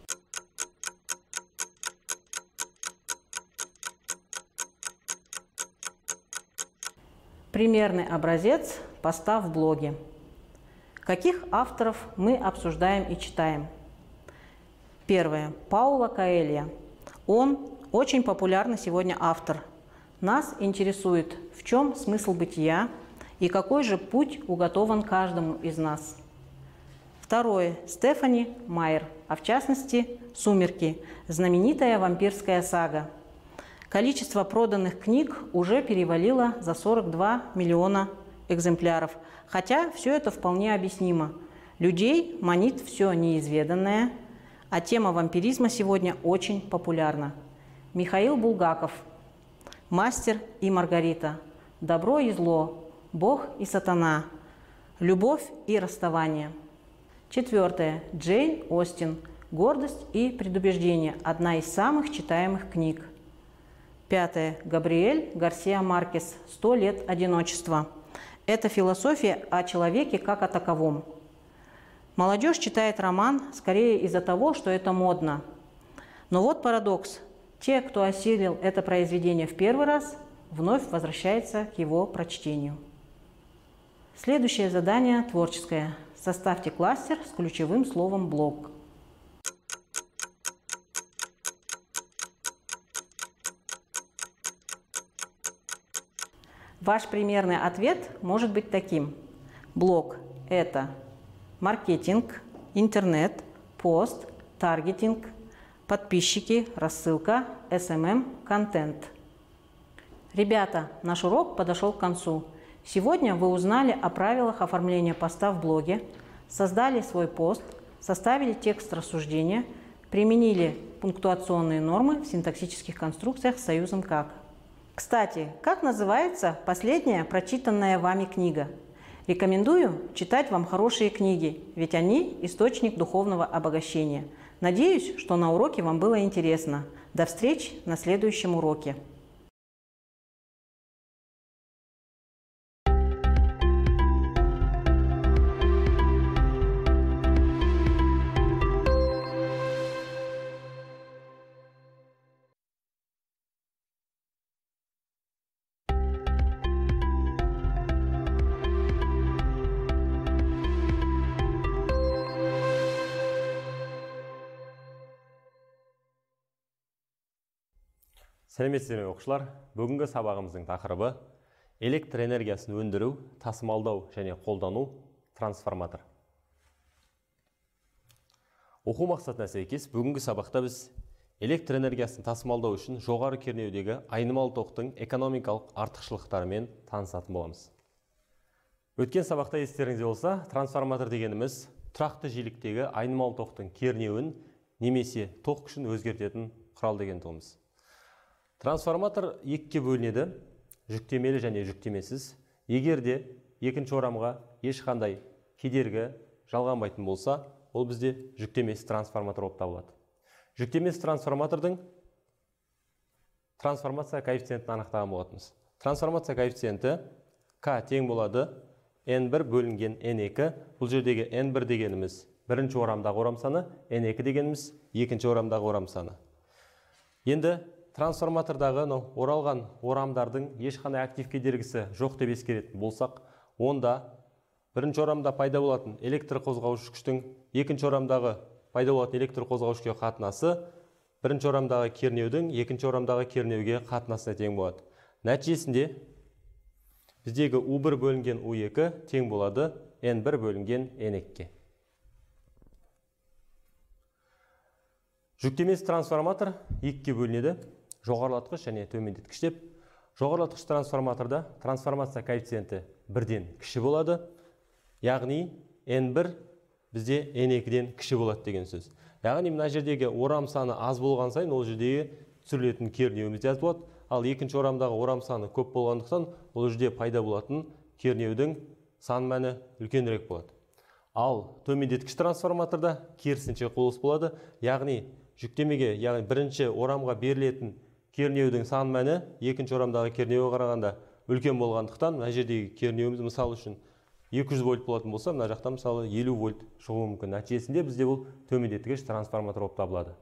Примерный образец поста в блоге. Каких авторов мы обсуждаем и читаем? Первое. Пауло Коэльо. Он очень популярный сегодня автор. Нас интересует, в чем смысл бытия и какой же путь уготован каждому из нас. Второе. Стефани Майер, а в частности «Сумерки», знаменитая вампирская сага. Количество проданных книг уже перевалило за 42 миллиона экземпляров, хотя все это вполне объяснимо. Людей манит все неизведанное, а тема вампиризма сегодня очень популярна. Михаил Булгаков. «Мастер и Маргарита», «Добро и зло», «Бог и сатана», «Любовь и расставание». Четвертое. Джейн Остин. «Гордость и предубеждение», одна из самых читаемых книг. Пятое. Габриэль Гарсиа Маркес. «100 лет одиночества». Это философия о человеке как о таковом. Молодежь читает роман скорее из-за того, что это модно. Но вот парадокс. Те, кто осилил это произведение в первый раз, вновь возвращаются к его прочтению. Следующее задание творческое. Составьте кластер с ключевым словом «блог». Ваш примерный ответ может быть таким. Блог – это маркетинг, интернет, пост, таргетинг, подписчики, рассылка, SMM, контент. Ребята, наш урок подошел к концу. Сегодня вы узнали о правилах оформления поста в блоге, создали свой пост, составили текст рассуждения, применили пунктуационные нормы в синтаксических конструкциях с союзом «как». Кстати, как называется последняя прочитанная вами книга? Рекомендую читать вам хорошие книги, ведь они – источник духовного обогащения. Надеюсь, что на уроке вам было интересно. До встречи на следующем уроке. Сәлеметсіздер ме оқушылар? Бүгінгі сабағымыздың тақырыбы электр энергиясын өндіру, тасымалдау және қолдану трансформатор. Оқу мақсатына сәйкес бүгінгі сабақта біз электр энергиясын тасымалдау үшін жоғары кернеудегі айнымалы токтың экономикалық артықшылықтарымен танысатын боламыз. Өткен сабақта естеріңізде болса, трансформатор дегеніміз тұрақты жиіліктегі айнымалы токтың кернеуін немесе ток күшін өзгертетін құрал деген тұғымыз. Трансформатор екіге бөлінеді, жүктемелі және жүктемесіз. Егер де екінші орамға ешқандай кедергі жалғанбайтын болса, ол бізде жүктемесіз трансформатор болып табылады. Жүктемесіз трансформатордың трансформация коэффициентін анықтаған болатынбыз. Трансформация коэффициенті К тең болады N1 бөлінген N2. Бұл жердегі N1 дегеніміз бірінші орамдағы орам саны, N2 дегеніміз екінші орамдағы орам саны. Енді трансформатордағы оралған орамдардың ешқандай актив кедергісі жоқ деп ескеретін болсақ, онда бірінші орамда пайда болатын электр қозғаушы күштің екінші орамдағы пайда болатын электр қозғаушы күшке қатынасы бірінші орамдағы кернеудің екінші орамдағы кернеуге қатынасына тең болады. Нәтижесінде біздегі U1 бөлінген U2 тең болады N1 бөлінген N2-ге. Жүктемесіз трансформатор екіге бөлінеді. Жоғарылатқыш және төмендеткіш деп. Жоғарылатқыш трансформаторда трансформация коэффициенті бірден кіші болады, яғни N1 бізде N2-ден кіші болады деген сөз. Яғни мына жердегі орам саны аз болған сайын ол жердегі түсірілетін кернеуіміз аз болады, ал екінші орамдағы орам саны көп болғандықтан ол жерде пайда болатын кернеудің сан мәні үлкенірек болады. Ал төмендеткіш трансформаторда керісінше құбылыс болады, яғни жүктемеге, яғни бірінші орамға берілетін кернеудің сан мәні екінші орамдағы кернеуге қарағанда үлкен болғандықтан, мына жердегі кернеуіміз мысалы үшін 200 вольт болатын болса, мына жақта мысалы 50 вольт шығуы мүмкін. Нәтижесінде бізде бұл төмендеткіш трансформатор болып табылады.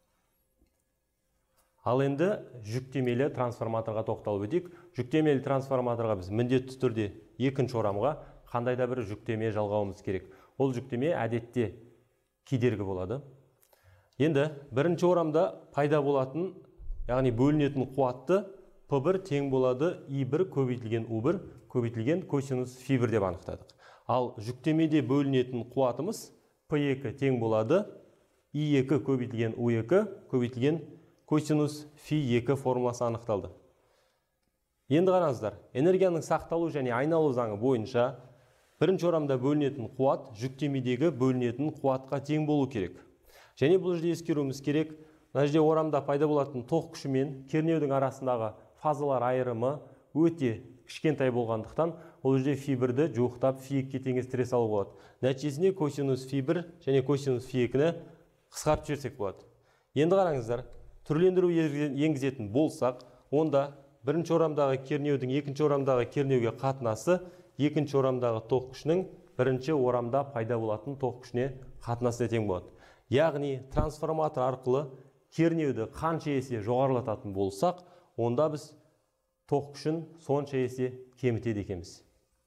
Ал енді жүктемелі трансформаторға тоқталып өтейік. Жүктемелі трансформаторға біз міндетті түрде екінші орамға қандай да бір жүктеме жалғауымыз керек. Ол жүктеме әдетте кедергі болады. Енді бірінші орамда пайда болатын, яғни бөлінетін қуатты P1 тең болады I1 көбейтілген U1 көбейтілген косинус Ф1 деп анықтадық. Ал жүктемеде бөлінетін қуатымыз P2 тең болады I2 көбейтілген U2 көбейтілген косинус Ф2 формуласы анықталды. Енді қараңыздар, энергияның сақталу және айналу заңы бойынша бірінші орамда бөлінетін қуат жүктемедегі бөлінетін қуатқа тең болу керек. Және бұл жерде ескеруіміз керек, мына жерде орамда пайда болатын ток күші мен кернеудің арасындағы фазалар айырымы өте кішкентай болғандықтан, ол жерде Ф1-ді жуықтап Ф2-ге теңестіре салу болады. Нәтижесінде косинус Ф1 және косинус Ф2-ні қысқартып жіберсек болады. Енді қараңыздар, түрлендіру енгізетін болсақ, онда бірінші орамдағы кернеудің екінші орамдағы кернеуге қатынасы екінші орамдағы ток күшінің бірінші орамда пайда болатын ток күшіне қатынасына тең болады. Яғни трансформатор арқылы кернеуді қанша есе жоғарылататын болсақ, онда біз ток күшін сонша есе кемітеді екенбіз.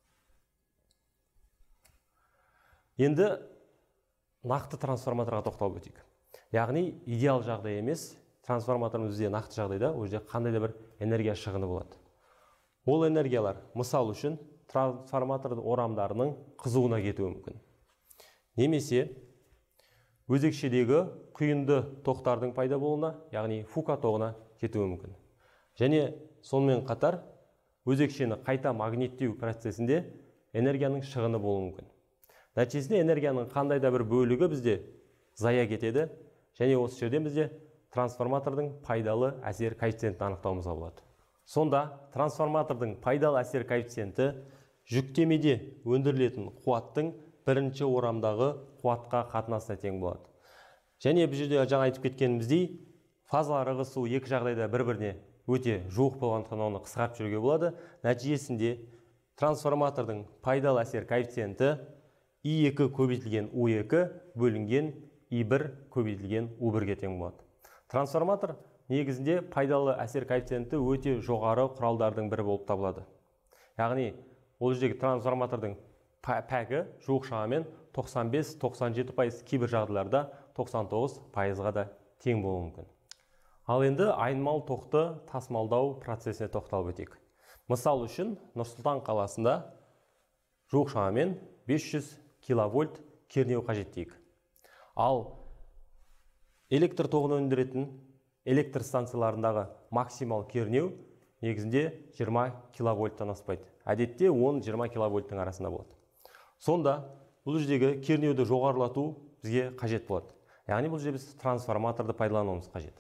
Енді нақты трансформаторға тоқталып өтейік. Яғни идеал жағдай емес, трансформаторымыз бізде нақты жағдайда ол жерде қандай да бір энергия шығыны болады. Ол энергиялар мысал үшін трансформатор орамдарының қызуына кетуі мүмкін. немесе өзекшедегі құйынды тоқтардың пайда болуына, яғни Фука тоғына кетуі мүмкін. Және сонымен қатар өзекшені қайта магниттеу процесінде энергияның шығыны болуы мүмкін. Нәтижесінде энергияның қандай да бір бөлігі бізде зая кетеді, және осы жерден бізде трансформатордың пайдалы әсер коэффициентін анықтауымызға болады. Сонда трансформатордың пайдалы әсер коэффициенті жүктемеде өндірілетін қуаттың бірінші орамдағы қуатқа қатынасына тең болады. Және бұл жерде жаңа айтып кеткеніміздей, фазалар ығысу екі жағдайда бір-біріне өте жуық болғандықтан оны қысқартып жүруге болады. Нәтижесінде трансформатордың пайдалы әсер коэффициенті I2 көбейтілген U2 бөлінген I1 көбейтілген U1-ге тең болады. Трансформатор негізінде пайдалы әсер коэффициенті өте жоғары құралдардың бірі болып табылады. Яғни, ол жердегі трансформатордың пәгі жуық шамамен 95-97%, кейбір жағдайларда 99%-ға да тең болуы мүмкін. Ал енді айнымалы тоқты тасымалдау процесіне тоқталып өтейік. Мысал үшін, Нұр-Сұлтан қаласында жуық шамамен 500 киловольт кернеу қажет дейік. Ал электр тоғын өндіретін электр станцияларындағы максимал кернеу негізінде 20 киловольттан аспайды. Әдетте 10-20 киловольттың арасында болады. Сонда бұл жердегі кернеуді жоғарылату бізге қажет болады. Яғни бұл жерде біз трансформаторды пайдалануымыз қажет.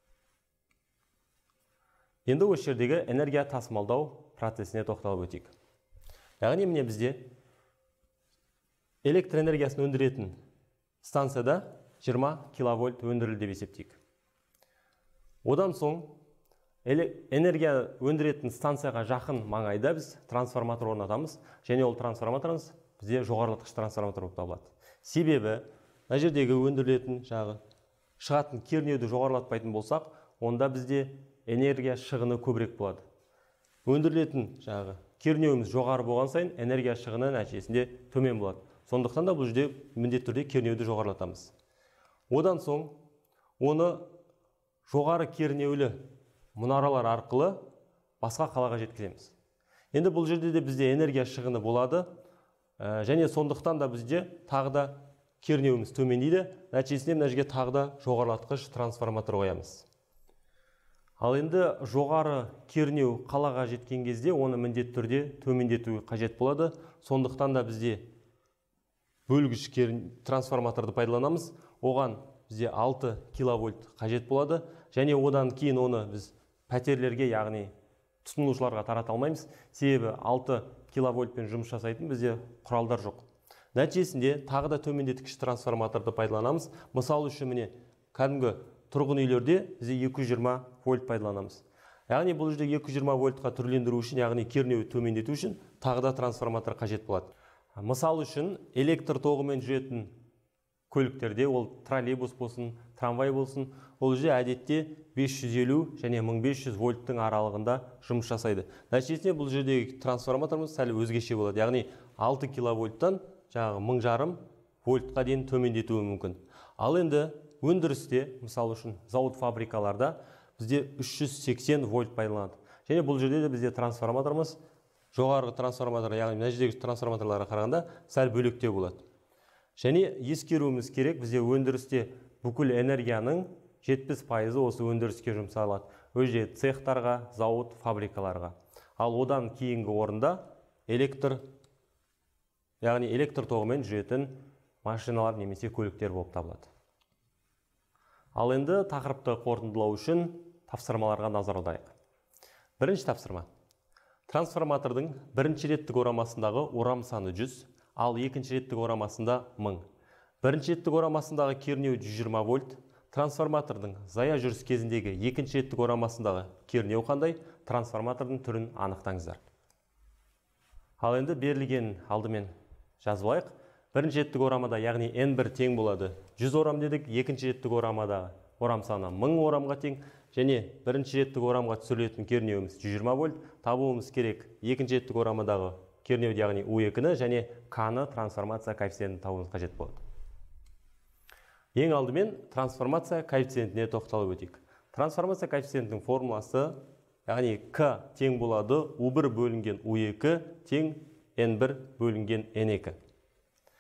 Енді осы жердегі энергия тасымалдау процесіне тоқталып өтейік. Яғни міне бізде электр энергиясын өндіретін станцияда 20 киловольт өндірілді деп есептейік. Одан соң энергия өндіретін станцияға жақын маңайда біз трансформатор орнатамыз, және ол трансформаторымыз бізде жоғарылатқыш трансформатор болып табылады. Себебі мына жердегі өндірілетін шығатын кернеуді жоғарылатпайтын болсақ, онда бізде энергия шығыны көбірек болады. Өндірілетін кернеуіміз жоғары болған сайын энергия шығыны нәтижесінде төмен болады. Сондықтан да бұл жерде міндетті түрде кернеуді жоғарылатамыз. Одан соң оны жоғары кернеулі мұнаралар арқылы басқа қалаға жеткіземіз. Енді бұл жерде де бізде энергия шығыны болады, және сондықтан да бізде тағы да кернеуіміз төмендейді. Нәтижесінде мына жерге тағы да жоғарылатқыш трансформатор қоямыз. Ал енді жоғары кернеу қалаға жеткен кезде оны міндетті түрде төмендету қажет болады. Сондықтан да бізде бөлгіш трансформаторды пайдаланамыз. Оған бізде 6 киловольт қажет болады, және одан кейін оны біз пәтерлерге, яғни тұтынушыларға тарата алмаймыз. Себебі 6 киловольтпен жұмыс жасайтын бізде құралдар жоқ. Нәтижесінде тағы да төмендеткіш трансформаторды пайдаланамыз. Мысал үшін міне кәдімгі тұрғын үйлерде бізде 220 вольт пайдаланамыз. Яғни бұл жерде 220 вольтқа түрлендіру үшін, яғни кернеуді төмендету үшін тағы да трансформатор қажет болады. Мысал үшін электр тоғымен жүретін көліктерде, ол троллейбус болсын, трамвай болсын, ол жерде әдетте 550 және 1500 вольттың аралығында жұмыс жасайды. Нәтижесінде бұл жердегі трансформаторымыз сәл өзгеше болады. Яғни 6 киловольттан 1000 вольтқа дейін төмендетуі мүмкін. Ал енді өндірісте, мысал үшін зауыт фабрикаларда бізде 380 вольт пайдаланады. Және бұл жерде де бізде трансформаторымыз жоғарғы трансформатор, яғни мына жердегі трансформаторларға қарағанда сәл бөлектеу болады. Және ескеруіміз керек, бізде өндірісте бүкіл энергияның 70% осы өндіріске жұмсалады. Өзде цехтарға, зауыт, фабрикаларға. Ал одан кейінгі орында яғни электр тоғымен жүретін машиналар немесе көліктер болып табылады. Ал енді тақырыпты қорытындылау үшін тапсырмаларға назар аударайық. Бірінші тапсырма. Трансформатордың бірінші реттік орамасындағы орам саны 100, ал екінші реттік орамасында 1000. Бірінші реттік орамасындағы кернеу 120 вольт. Трансформатордың зая жүріс кезіндегі екінші реттік орамасындағы кернеу қандай? Трансформатордың түрін анықтаңыздар. Ал енді берілген алдымен жазып алайық. Бірінші реттік орамада, яғни N1 тең болады 100 орам дедік, екінші реттік орамадағы орам саны 1000 орамға тең, және бірінші реттік орамға түсірілетін кернеуіміз 120 вольт. Табуымыз керек екінші реттік орамадағы кернеуді, яғни U2-ні және К-ны трансформация коэффициентін табуымыз қажет болады. Ең алдымен трансформация коэффициентіне тоқталып өтейік. Трансформация коэффициентінің формуласы, яғни К тең болады U1 бөлінген U2 тең N1 бөлінген N2.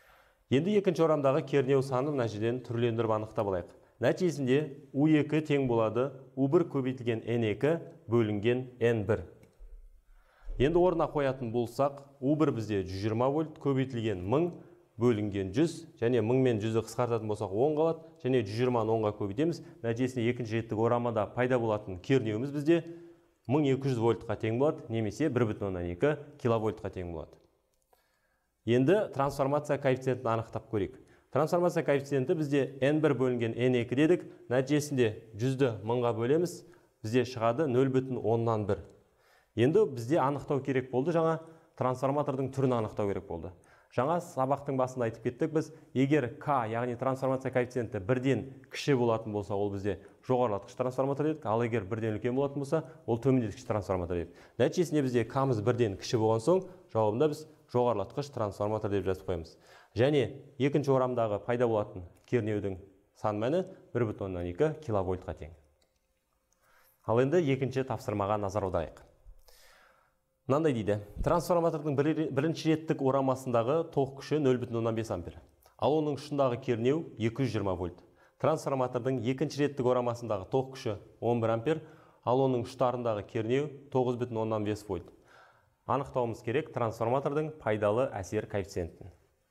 Енді екінші орамдағы кернеу санын мына жерден түрлендіріп анықтап алайық. Нәтижесінде U2 тең болады U1 көбейтілген N2 бөлінген N1. Енді орнына қоятын болсақ, U1 бізде 120 вольт көбейтілген 1000 бөлінген 100, және 1000 мен 100-ді қысқартатын болсақ 10 қалады, және 120-ны 10-ға көбейтеміз. Нәтижесінде екінші реттік орамада пайда болатын кернеуіміз бізде 1200 вольтқа тең болады, немесе 1,2 киловольтқа тең болады. Енді трансформация коэффициентін анықтап көрейік. Трансформация коэффициенті бізде N1 бөлінген N2 дедік. Нәтижесінде 100-ді 1000-ға бөлеміз, бізде шығады 0,1. Енді бізде анықтау керек болды, жаңа трансформатордың түрін анықтау керек болды. Жаңа сабақтың басында айтып кеттік біз, егер К, яғни трансформация коэффициенті 1-ден кіші болатын болса, ол бізде жоғарылатқыш трансформатор дедік, ал егер 1-ден үлкен болатын болса, ол төмендеткіш трансформатор дедік. Нәтижесінде бізде К-мыз 1-ден кіші болған соң, жауабында біз жоғарылатқыш трансформатор деп жазып қоямыз. Және екінші орамдағы пайда болатын кернеудің сан мәні 1,2 киловольтқа тең. Ал енді екінші тапсырмаға назар аударайық. Мынандай дейді, трансформатордың бірінші реттік орамасындағы тоқ күші 0,5 ампер. Ал оның ұшындағы кернеу 220 вольт. Трансформатордың екінші реттік орамасындағы тоқ күші 11 ампер, ал оның ұштарындағы кернеу 9,5 вольт. Анықтауымыз керек трансформатордың пайдалы әсер коэффициентін.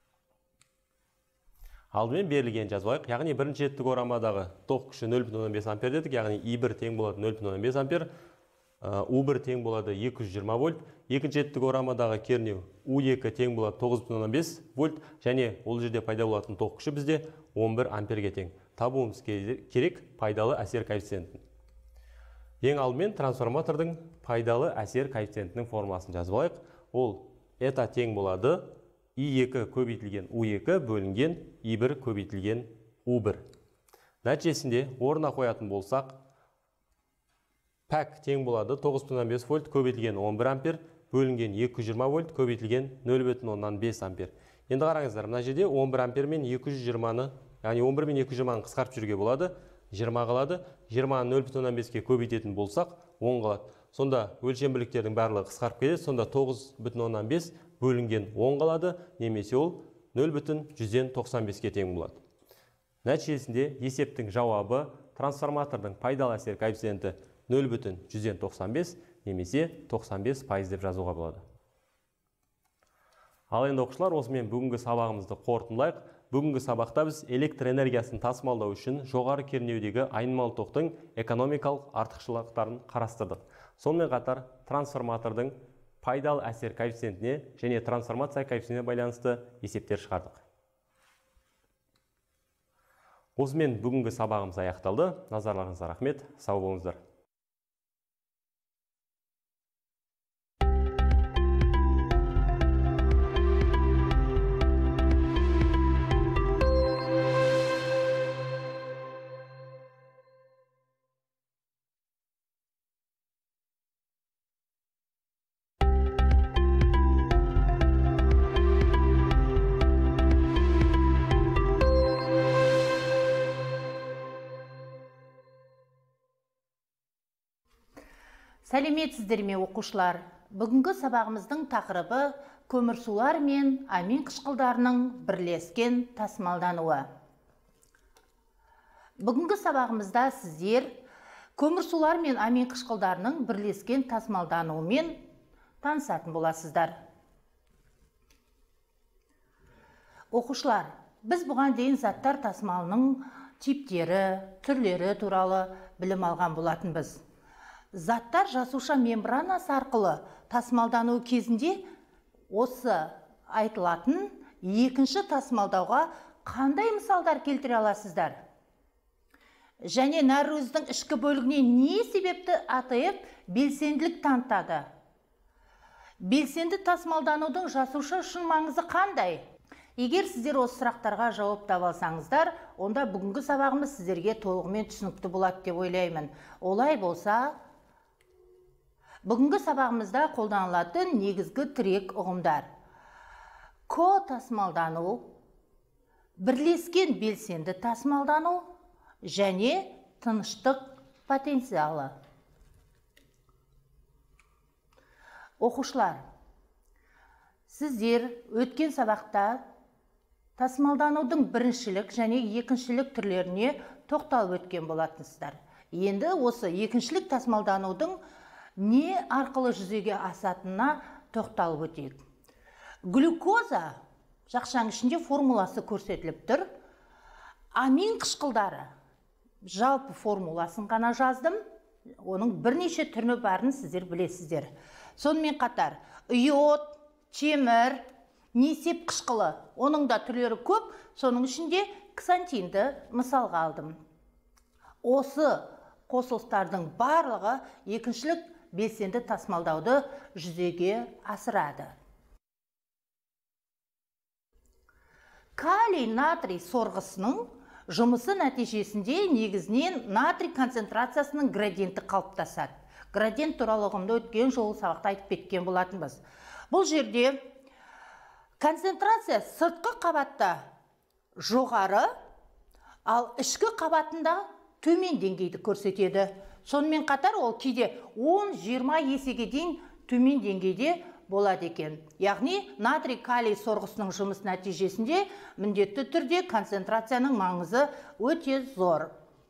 Алдымен берілген жазбайық, яғни бірінші реттік орамадағы тоқ күші 0,5 ампер дедік, яғни I1 тең болады 0,5 ампер, U1 тең болады 220 вольт, екінші реттік орамадағы кернеу U2 тең болады 9,5 вольт, және ол жерде пайда болатын тоқ күші бізде 11 амперге тең. Табуымыз керек пайдалы әсер коэффициентін. Ең алдымен трансформатордың пайдалы әсер коэффициентінің формуласын жазып алайық. Ол eta тең болады I2 көбейтілген U2 бөлінген I1 көбейтілген U1. Нәтижесінде орнына қоятын болсақ, пәк тең болады 9,5 вольт көбейтілген 11 ампер бөлінген 220 вольт көбейтілген 0,5 ампер. Енді қараңыздар, мына жерде 11 ампер мен 220-ны, яғни 11 мен 220-ны қысқарып жүруге болады, 20 қалады. 20-ны 0,5-ке көбейтетін болсақ, 10 қалады. Сонда өлшем бірліктердің барлығы қысқарып келеді. Сонда 9,5 бөлінген 10 қалады, немесе ол 0,195-ке тең болады. Нәтижесінде есептің жауабы трансформатордың пайдалы әсер коэффициенті 0,195 немесе 95% деп жазуға болады. Ал енді оқушылар, осымен бүгінгі сабағымызды қорытындылайық. Бүгінгі сабақта біз электр энергиясын тасымалдау үшін жоғары кернеудегі айнымалы тоқтың экономикалық артықшылықтарын қарастырдық. Сонымен қатар трансформатордың пайдалы әсер коэффициентіне және трансформация коэффициентіне байланысты есептер шығардық. Осымен бүгінгі сабағымыз аяқталды. Назарларыңызға рахмет. Сау болыңыздар. Сәлеметсіздер ме оқушылар? Бүгінгі сабағымыздың тақырыбы көмірсулар мен амин қышқылдарының бірлескен тасымалдануы. Бүгінгі сабағымызда сіздер көмірсулар мен амин қышқылдарының бірлескен тасымалдануымен танысатын боласыздар. Оқушылар, біз бұған дейін заттар тасымалының типтері, түрлері туралы білім алған болатынбыз. Заттар жасуша мембранасы арқылы тасымалдану кезінде осы айтылатын екінші тасымалдауға қандай мысалдар келтіре аласыздар? Және нәрөздің ішкі бөлігіне не себепті АТФ белсенділік танытады? Белсенді тасымалданудың жасуша үшін маңызы қандай? Егер сіздер осы сұрақтарға жауап таба алсаңыздар, онда бүгінгі сабағымыз сіздерге толығымен түсінікті болады деп ойлаймын. Олай болса, бүгінгі сабағымызда қолданылатын негізгі тірек ұғымдар: ко-тасымалдану, бірлескен белсенді тасымалдану және тыныштық потенциалы. Оқушылар, сіздер өткен сабақта тасымалданудың біріншілік және екіншілік түрлеріне тоқталып өткен болатынсыздар. Енді осы екіншілік тасымалданудың не арқылы жүзеге асатынына тоқталып өтейік. Глюкоза жақшаң ішінде формуласы көрсетіліп тұр. Амин қышқылдары жалпы формуласын ғана жаздым. Оның бірнеше түрі барын сіздер білесіздер. Сонымен қатар иод, темір, несеп қышқылы, оның да түрлері көп. Соның ішінде ксантинді мысалға алдым. Осы қосылыстардың барлығы екіншілік белсенді тасымалдауды жүзеге асырады. Калий натрий сорғысының жұмысы нәтижесінде негізінен натрий концентрациясының градиенті қалыптасады. Градиент туралы ұғымды өткен жолы сабақта айтып кеткен болатынбыз. Бұл жерде концентрация сыртқы қабатта жоғары, ал ішкі қабатында төмен деңгейді көрсетеді. Сонымен қатар ол кейде 10-20 есеге дейін төмен деңгейде болады екен. Яғни натрий калий сорғысының жұмыс нәтижесінде міндетті түрде концентрацияның маңызы өте зор.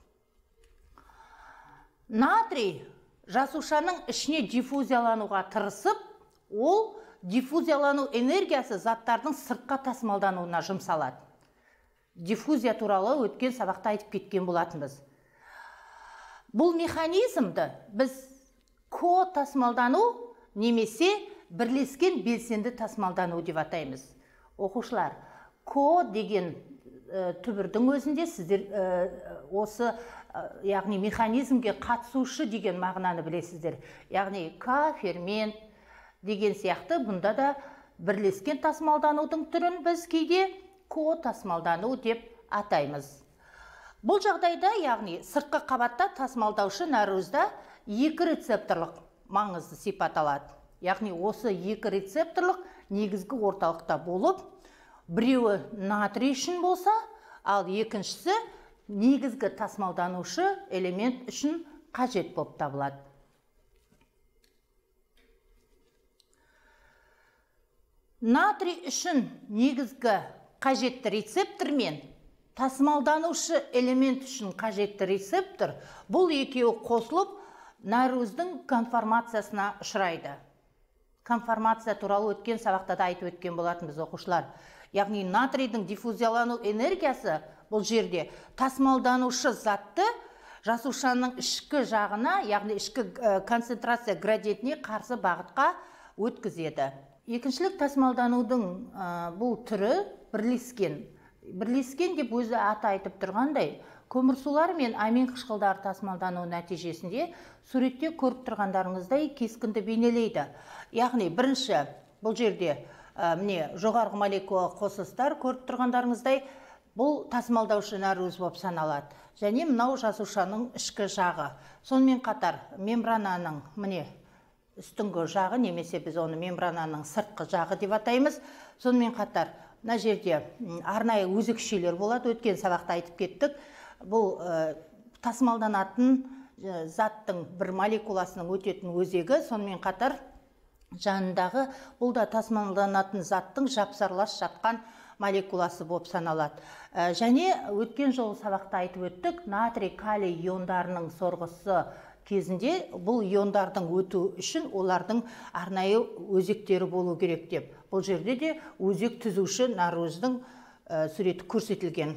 Натрий жасушаның ішіне диффузиялануға тырысып, ол диффузиялану энергиясы заттардың сыртқа тасымалдануына жұмсалады. Диффузия туралы өткен сабақта айтып кеткен болатынбыз. Бұл механизмді біз ко-тасымалдану немесе бірлескен белсенді тасымалдану деп атаймыз. Оқушылар, ко деген түбірдің өзінде сіздер осы яғни механизмге қатысушы деген мағынаны білесіздер. Яғни К фермент деген сияқты бұнда да бірлескен тасымалданудың түрін біз кейде ко тасымалдану деп атаймыз. Бұл жағдайда, яғни сыртқы қабатта тасымалдаушы нәруызда екі рецепторлық маңызды сипат алады. Яғни осы екі рецепторлық негізгі орталықта болып, біреуі натрий үшін болса, ал екіншісі негізгі тасымалданушы элемент үшін қажет болып табылады. Натрий үшін негізгі қажетті рецептор мен тасымалданушы элемент үшін қажетті рецептор, бұл екеуі қосылып, нәруыздың конформациясына ұшырайды. Конформация туралы өткен сабақта да айтып өткен болатынбыз оқушылар. Яғни натрийдің диффузиялану энергиясы бұл жерде тасымалданушы затты жасушаның ішкі жағына, яғни ішкі концентрация градиентіне қарсы бағытқа өткізеді. Екіншілік тасымалданудың бұл түрі бірлескен. Бірлескен деп өзі аты айтып тұрғандай, көмірсулар мен амин қышқылдар тасымалдану нәтижесінде суретте көріп тұрғандарыңыздай кескінді бейнелейді. Яғни бірінші бұл жерде міне жоғарғы молекула қосылыстар көріп тұрғандарыңыздай бұл тасымалдаушы нәруыз болып саналады. Және мынау жасушаның ішкі жағы. Сонымен қатар мембрананың міне үстіңгі жағы, немесе біз оны мембрананың сыртқы жағы деп атаймыз. Сонымен қатар мына жерде арнайы өзекшелер болады, өткен сабақта айтып кеттік. Бұл тасымалданатын заттың бір молекуласының өтетін өзегі, сонымен қатар жанындағы бұл да тасымалданатын заттың жапсарлас жатқан молекуласы болып саналады. Және өткен жолы сабақта айтып өттік, натрий калий иондарының сорғысы кезінде бұл иондардың өту үшін олардың арнайы өзектері болу керек деп. Бұл жерде де өзек түзуші нәруыздың суреті көрсетілген.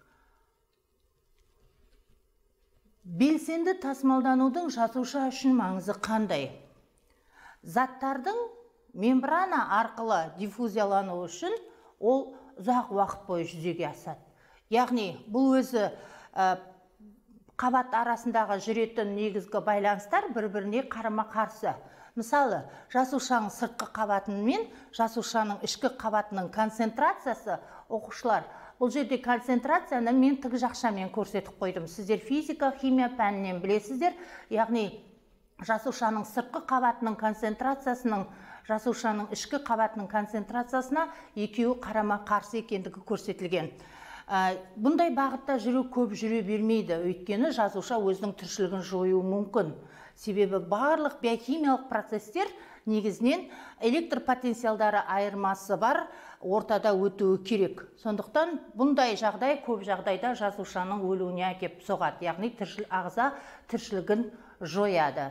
Белсенді тасымалданудың жасуша үшін маңызы қандай? Заттардың мембрана арқылы диффузиялану үшін ол ұзақ уақыт бойы жүзеге асады. Яғни бұл өзі қабат арасындағы жүретін негізгі байланыстар бір-біріне қарама-қарсы. Мысалы, жасушаның сыртқы қабатының мен жасушаның ішкі қабатының концентрациясы, оқушылар, бұл жерде концентрацияны мен тік жақшамен көрсетіп қойдым. Сіздер физика, химия пәнінен білесіздер. Яғни жасушаның сыртқы қабатының концентрациясының жасушаның ішкі қабатының концентрациясына екеуі қарама-қарсы екендігі көрсетілген. Бұндай бағытта жүру көп жүре бермейді, өйткені жасуша өзінің тіршілігін жою мүмкін. Себебі барлық биохимиялық процестер негізінен электр потенциалдары айырмасы бар ортада өтуі керек. Сондықтан бұндай жағдай көп жағдайда жасушаның өлуіне әкеп соғады, яғни ағза тіршілігін жояды.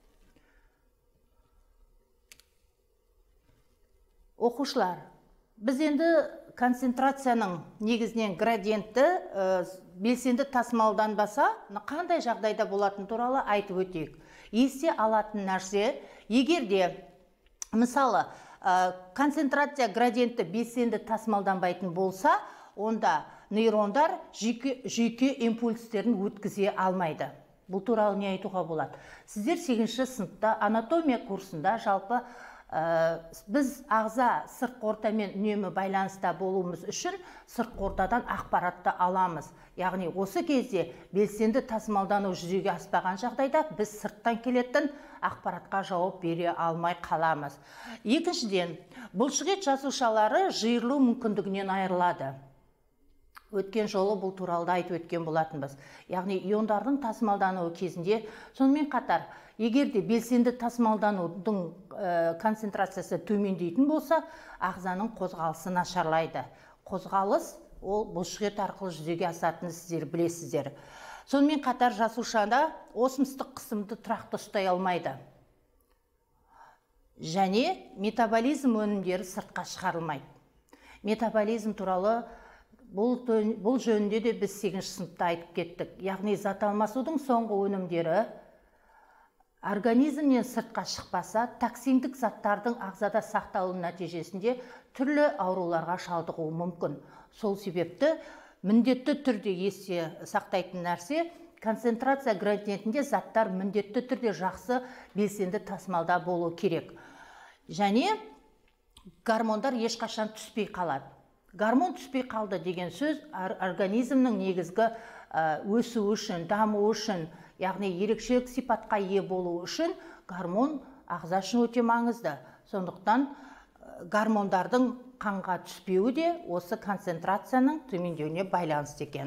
Оқушылар, біз енді концентрацияның негізінен градиентті белсенді тасымалданбаса, қандай жағдайда болатын туралы айтып өтейік. Есте алатын нәрсе, егерде мысалы концентрация градиенті белсенді тасымалданбайтын болса, онда нейрондар жүйке импульстерін өткізе алмайды. Бұл туралы не айтуға болады? Сіздер 8-ші сыныпта анатомия курсында жалпы біз ағза сыртқы ортамен үнемі байланыста болуымыз үшін сыртқы ортадан ақпаратты аламыз. Яғни осы кезде белсенді тасымалдану жүзеге аспаған жағдайда біз сырттан келетін ақпаратқа жауап бере алмай қаламыз. Екіншіден, бұлшықет жасушалары жиырылу мүмкіндігінен айырылады. Өткен жолы бұл туралы айтып өткен болатынбыз. Яғни иондардың тасымалдануы кезінде, сонымен қатар, егерде белсенді тасымалданудың концентрациясы төмендейтін болса, ағзаның қозғалысы нашарлайды. Қозғалыс ол бұлшықет арқылы жүзеге асатынын сіздер білесіздер. Сонымен қатар жасушада осмостық қысымды тұрақты ұстай алмайды. Және метаболизм өнімдері сыртқа шығарылмайды. Метаболизм туралы бұл жөнінде де біз 8-ші сыныпта айтып кеттік. Яғни зат алмасудың соңғы өнімдері организмнен сыртқа шықпаса, токсиндік заттардың ағзада сақталу нәтижесінде түрлі ауруларға шалдығуы мүмкін. Сол себепті міндетті түрде есте сақтайтын нәрсе, концентрация градиентінде заттар міндетті түрде жақсы белсенді тасымалда болу керек. Және гормондар ешқашан түспей қалады. Гормон түспей қалды деген сөз организмнің негізгі өсу үшін, даму үшін, яғни ерекшелік сипатқа ие болу үшін гормон ағза үшін өте маңызды. Сондықтан гормондардың қанға түспеуі де осы концентрацияның төмендеуіне байланысты екен.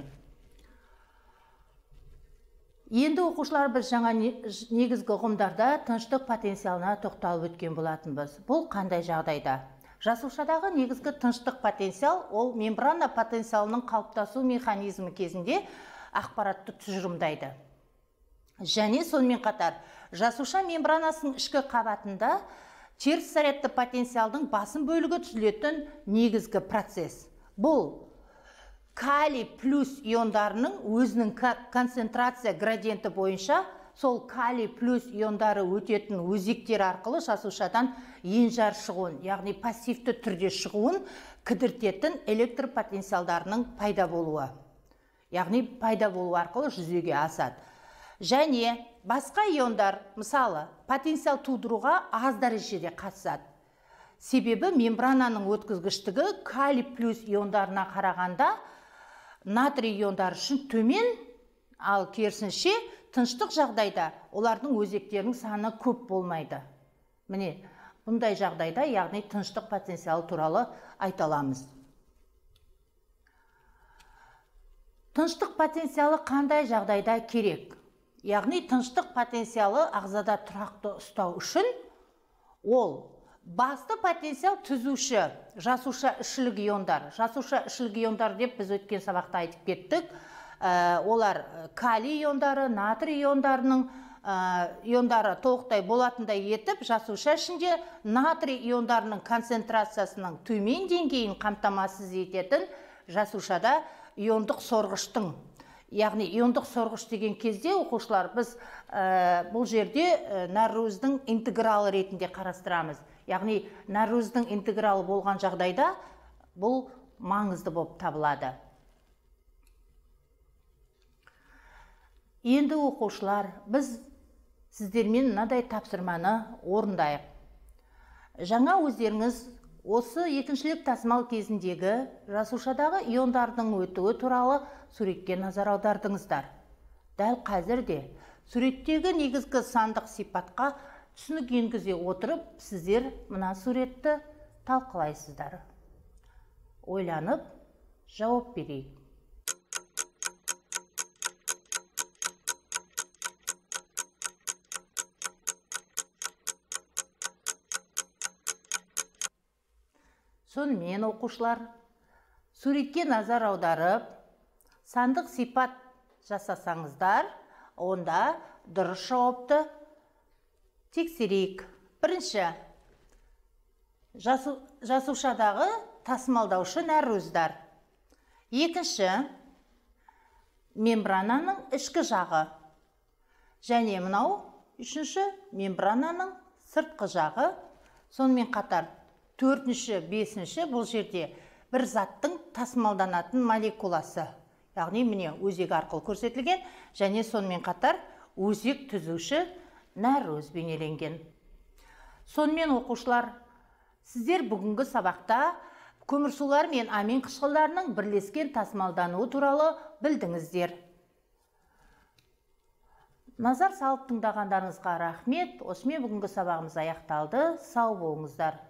Енді оқушылар біз жаңа негізгі ұғымдарда тыныштық потенциалына тоқталып өткен болатынбыз. Бұл қандай жағдайда? Жасушадағы негізгі тыныштық потенциал ол мембрана потенциалының қалыптасу механизмі кезінде ақпаратты тұжырымдайды. Және сонымен қатар жасуша мембранасының ішкі қабатында теріс зарядты потенциалдың басым бөлігі түзілетін негізгі процесс. Бұл калий плюс иондарының өзінің концентрация градиенті бойынша сол калий плюс иондары өтетін өзектер арқылы жасушадан енжар шығуын, яғни пассивті түрде шығуын кідіртетін электр потенциалдарының пайда болуы. Яғни пайда болу арқылы жүзеге асады. Және басқа иондар, мысалы, потенциал тудыруға аз дәрежеде қатысады. Себебі мембрананың өткізгіштігі калий плюс иондарына қарағанда натрий иондары үшін төмен, ал керісінше тыныштық жағдайда олардың өзектерінің саны көп болмайды. Міне, бұндай жағдайда, яғни тыныштық потенциалы туралы айта аламыз. Тыныштық потенциалы қандай жағдайда керек? Яғни тыныштық потенциалы ағзада тұрақты ұстау үшін ол басты потенциал түзуші жасуша ішілік иондар. Жасуша ішілік иондар деп біз өткен сабақта айтып кеттік. Олар калий иондары, натрий иондарының иондары толықтай болатындай етіп, жасуша ішінде натрий иондарының концентрациясының төмен деңгейін қамтамасыз ететін жасушада иондық сорғыштың. Яғни иондық сорғыш деген кезде оқушылар біз бұл жерде наруждың интегралы ретінде қарастырамыз. Яғни наруждың интегралы болған жағдайда бұл маңызды болып табылады. Енді оқушылар, біз сіздермен мынадай тапсырманы орындайық. Жаңа өздеріңіз осы екіншілік тасымал кезіндегі жасушадағы иондардың өтуі туралы суретке назар аудардыңыздар. Дәл қазір де суреттегі негізгі сандық сипатқа түсінік енгізе отырып, сіздер мына суретті талқылайсыздар. Ойланып, жауап берейік. Сонымен оқушылар, суретке назар аударып, сандық сипат жасасаңыздар, онда дұрыс жауапты тексерейік. Бірінші, жасушадағы тасымалдаушы нәруыздар. Екінші, мембрананың ішкі жағы. Және мынау, үшінші, мембрананың сыртқы жағы. Сонымен қатар, төртінші, бесінші бұл жерде бір заттың тасымалданатын молекуласы. Яғни міне өзек арқылы көрсетілген, және сонымен қатар өзек түзуші нәруыз бейнеленген. Сонымен оқушылар, сіздер бүгінгі сабақта көмірсулар мен амин қышқылдарының бірлескен тасымалдануы туралы білдіңіздер. Назар салып тыңдағандарыңызға рахмет. Осымен бүгінгі сабағымыз аяқталды. Сау болыңыздар.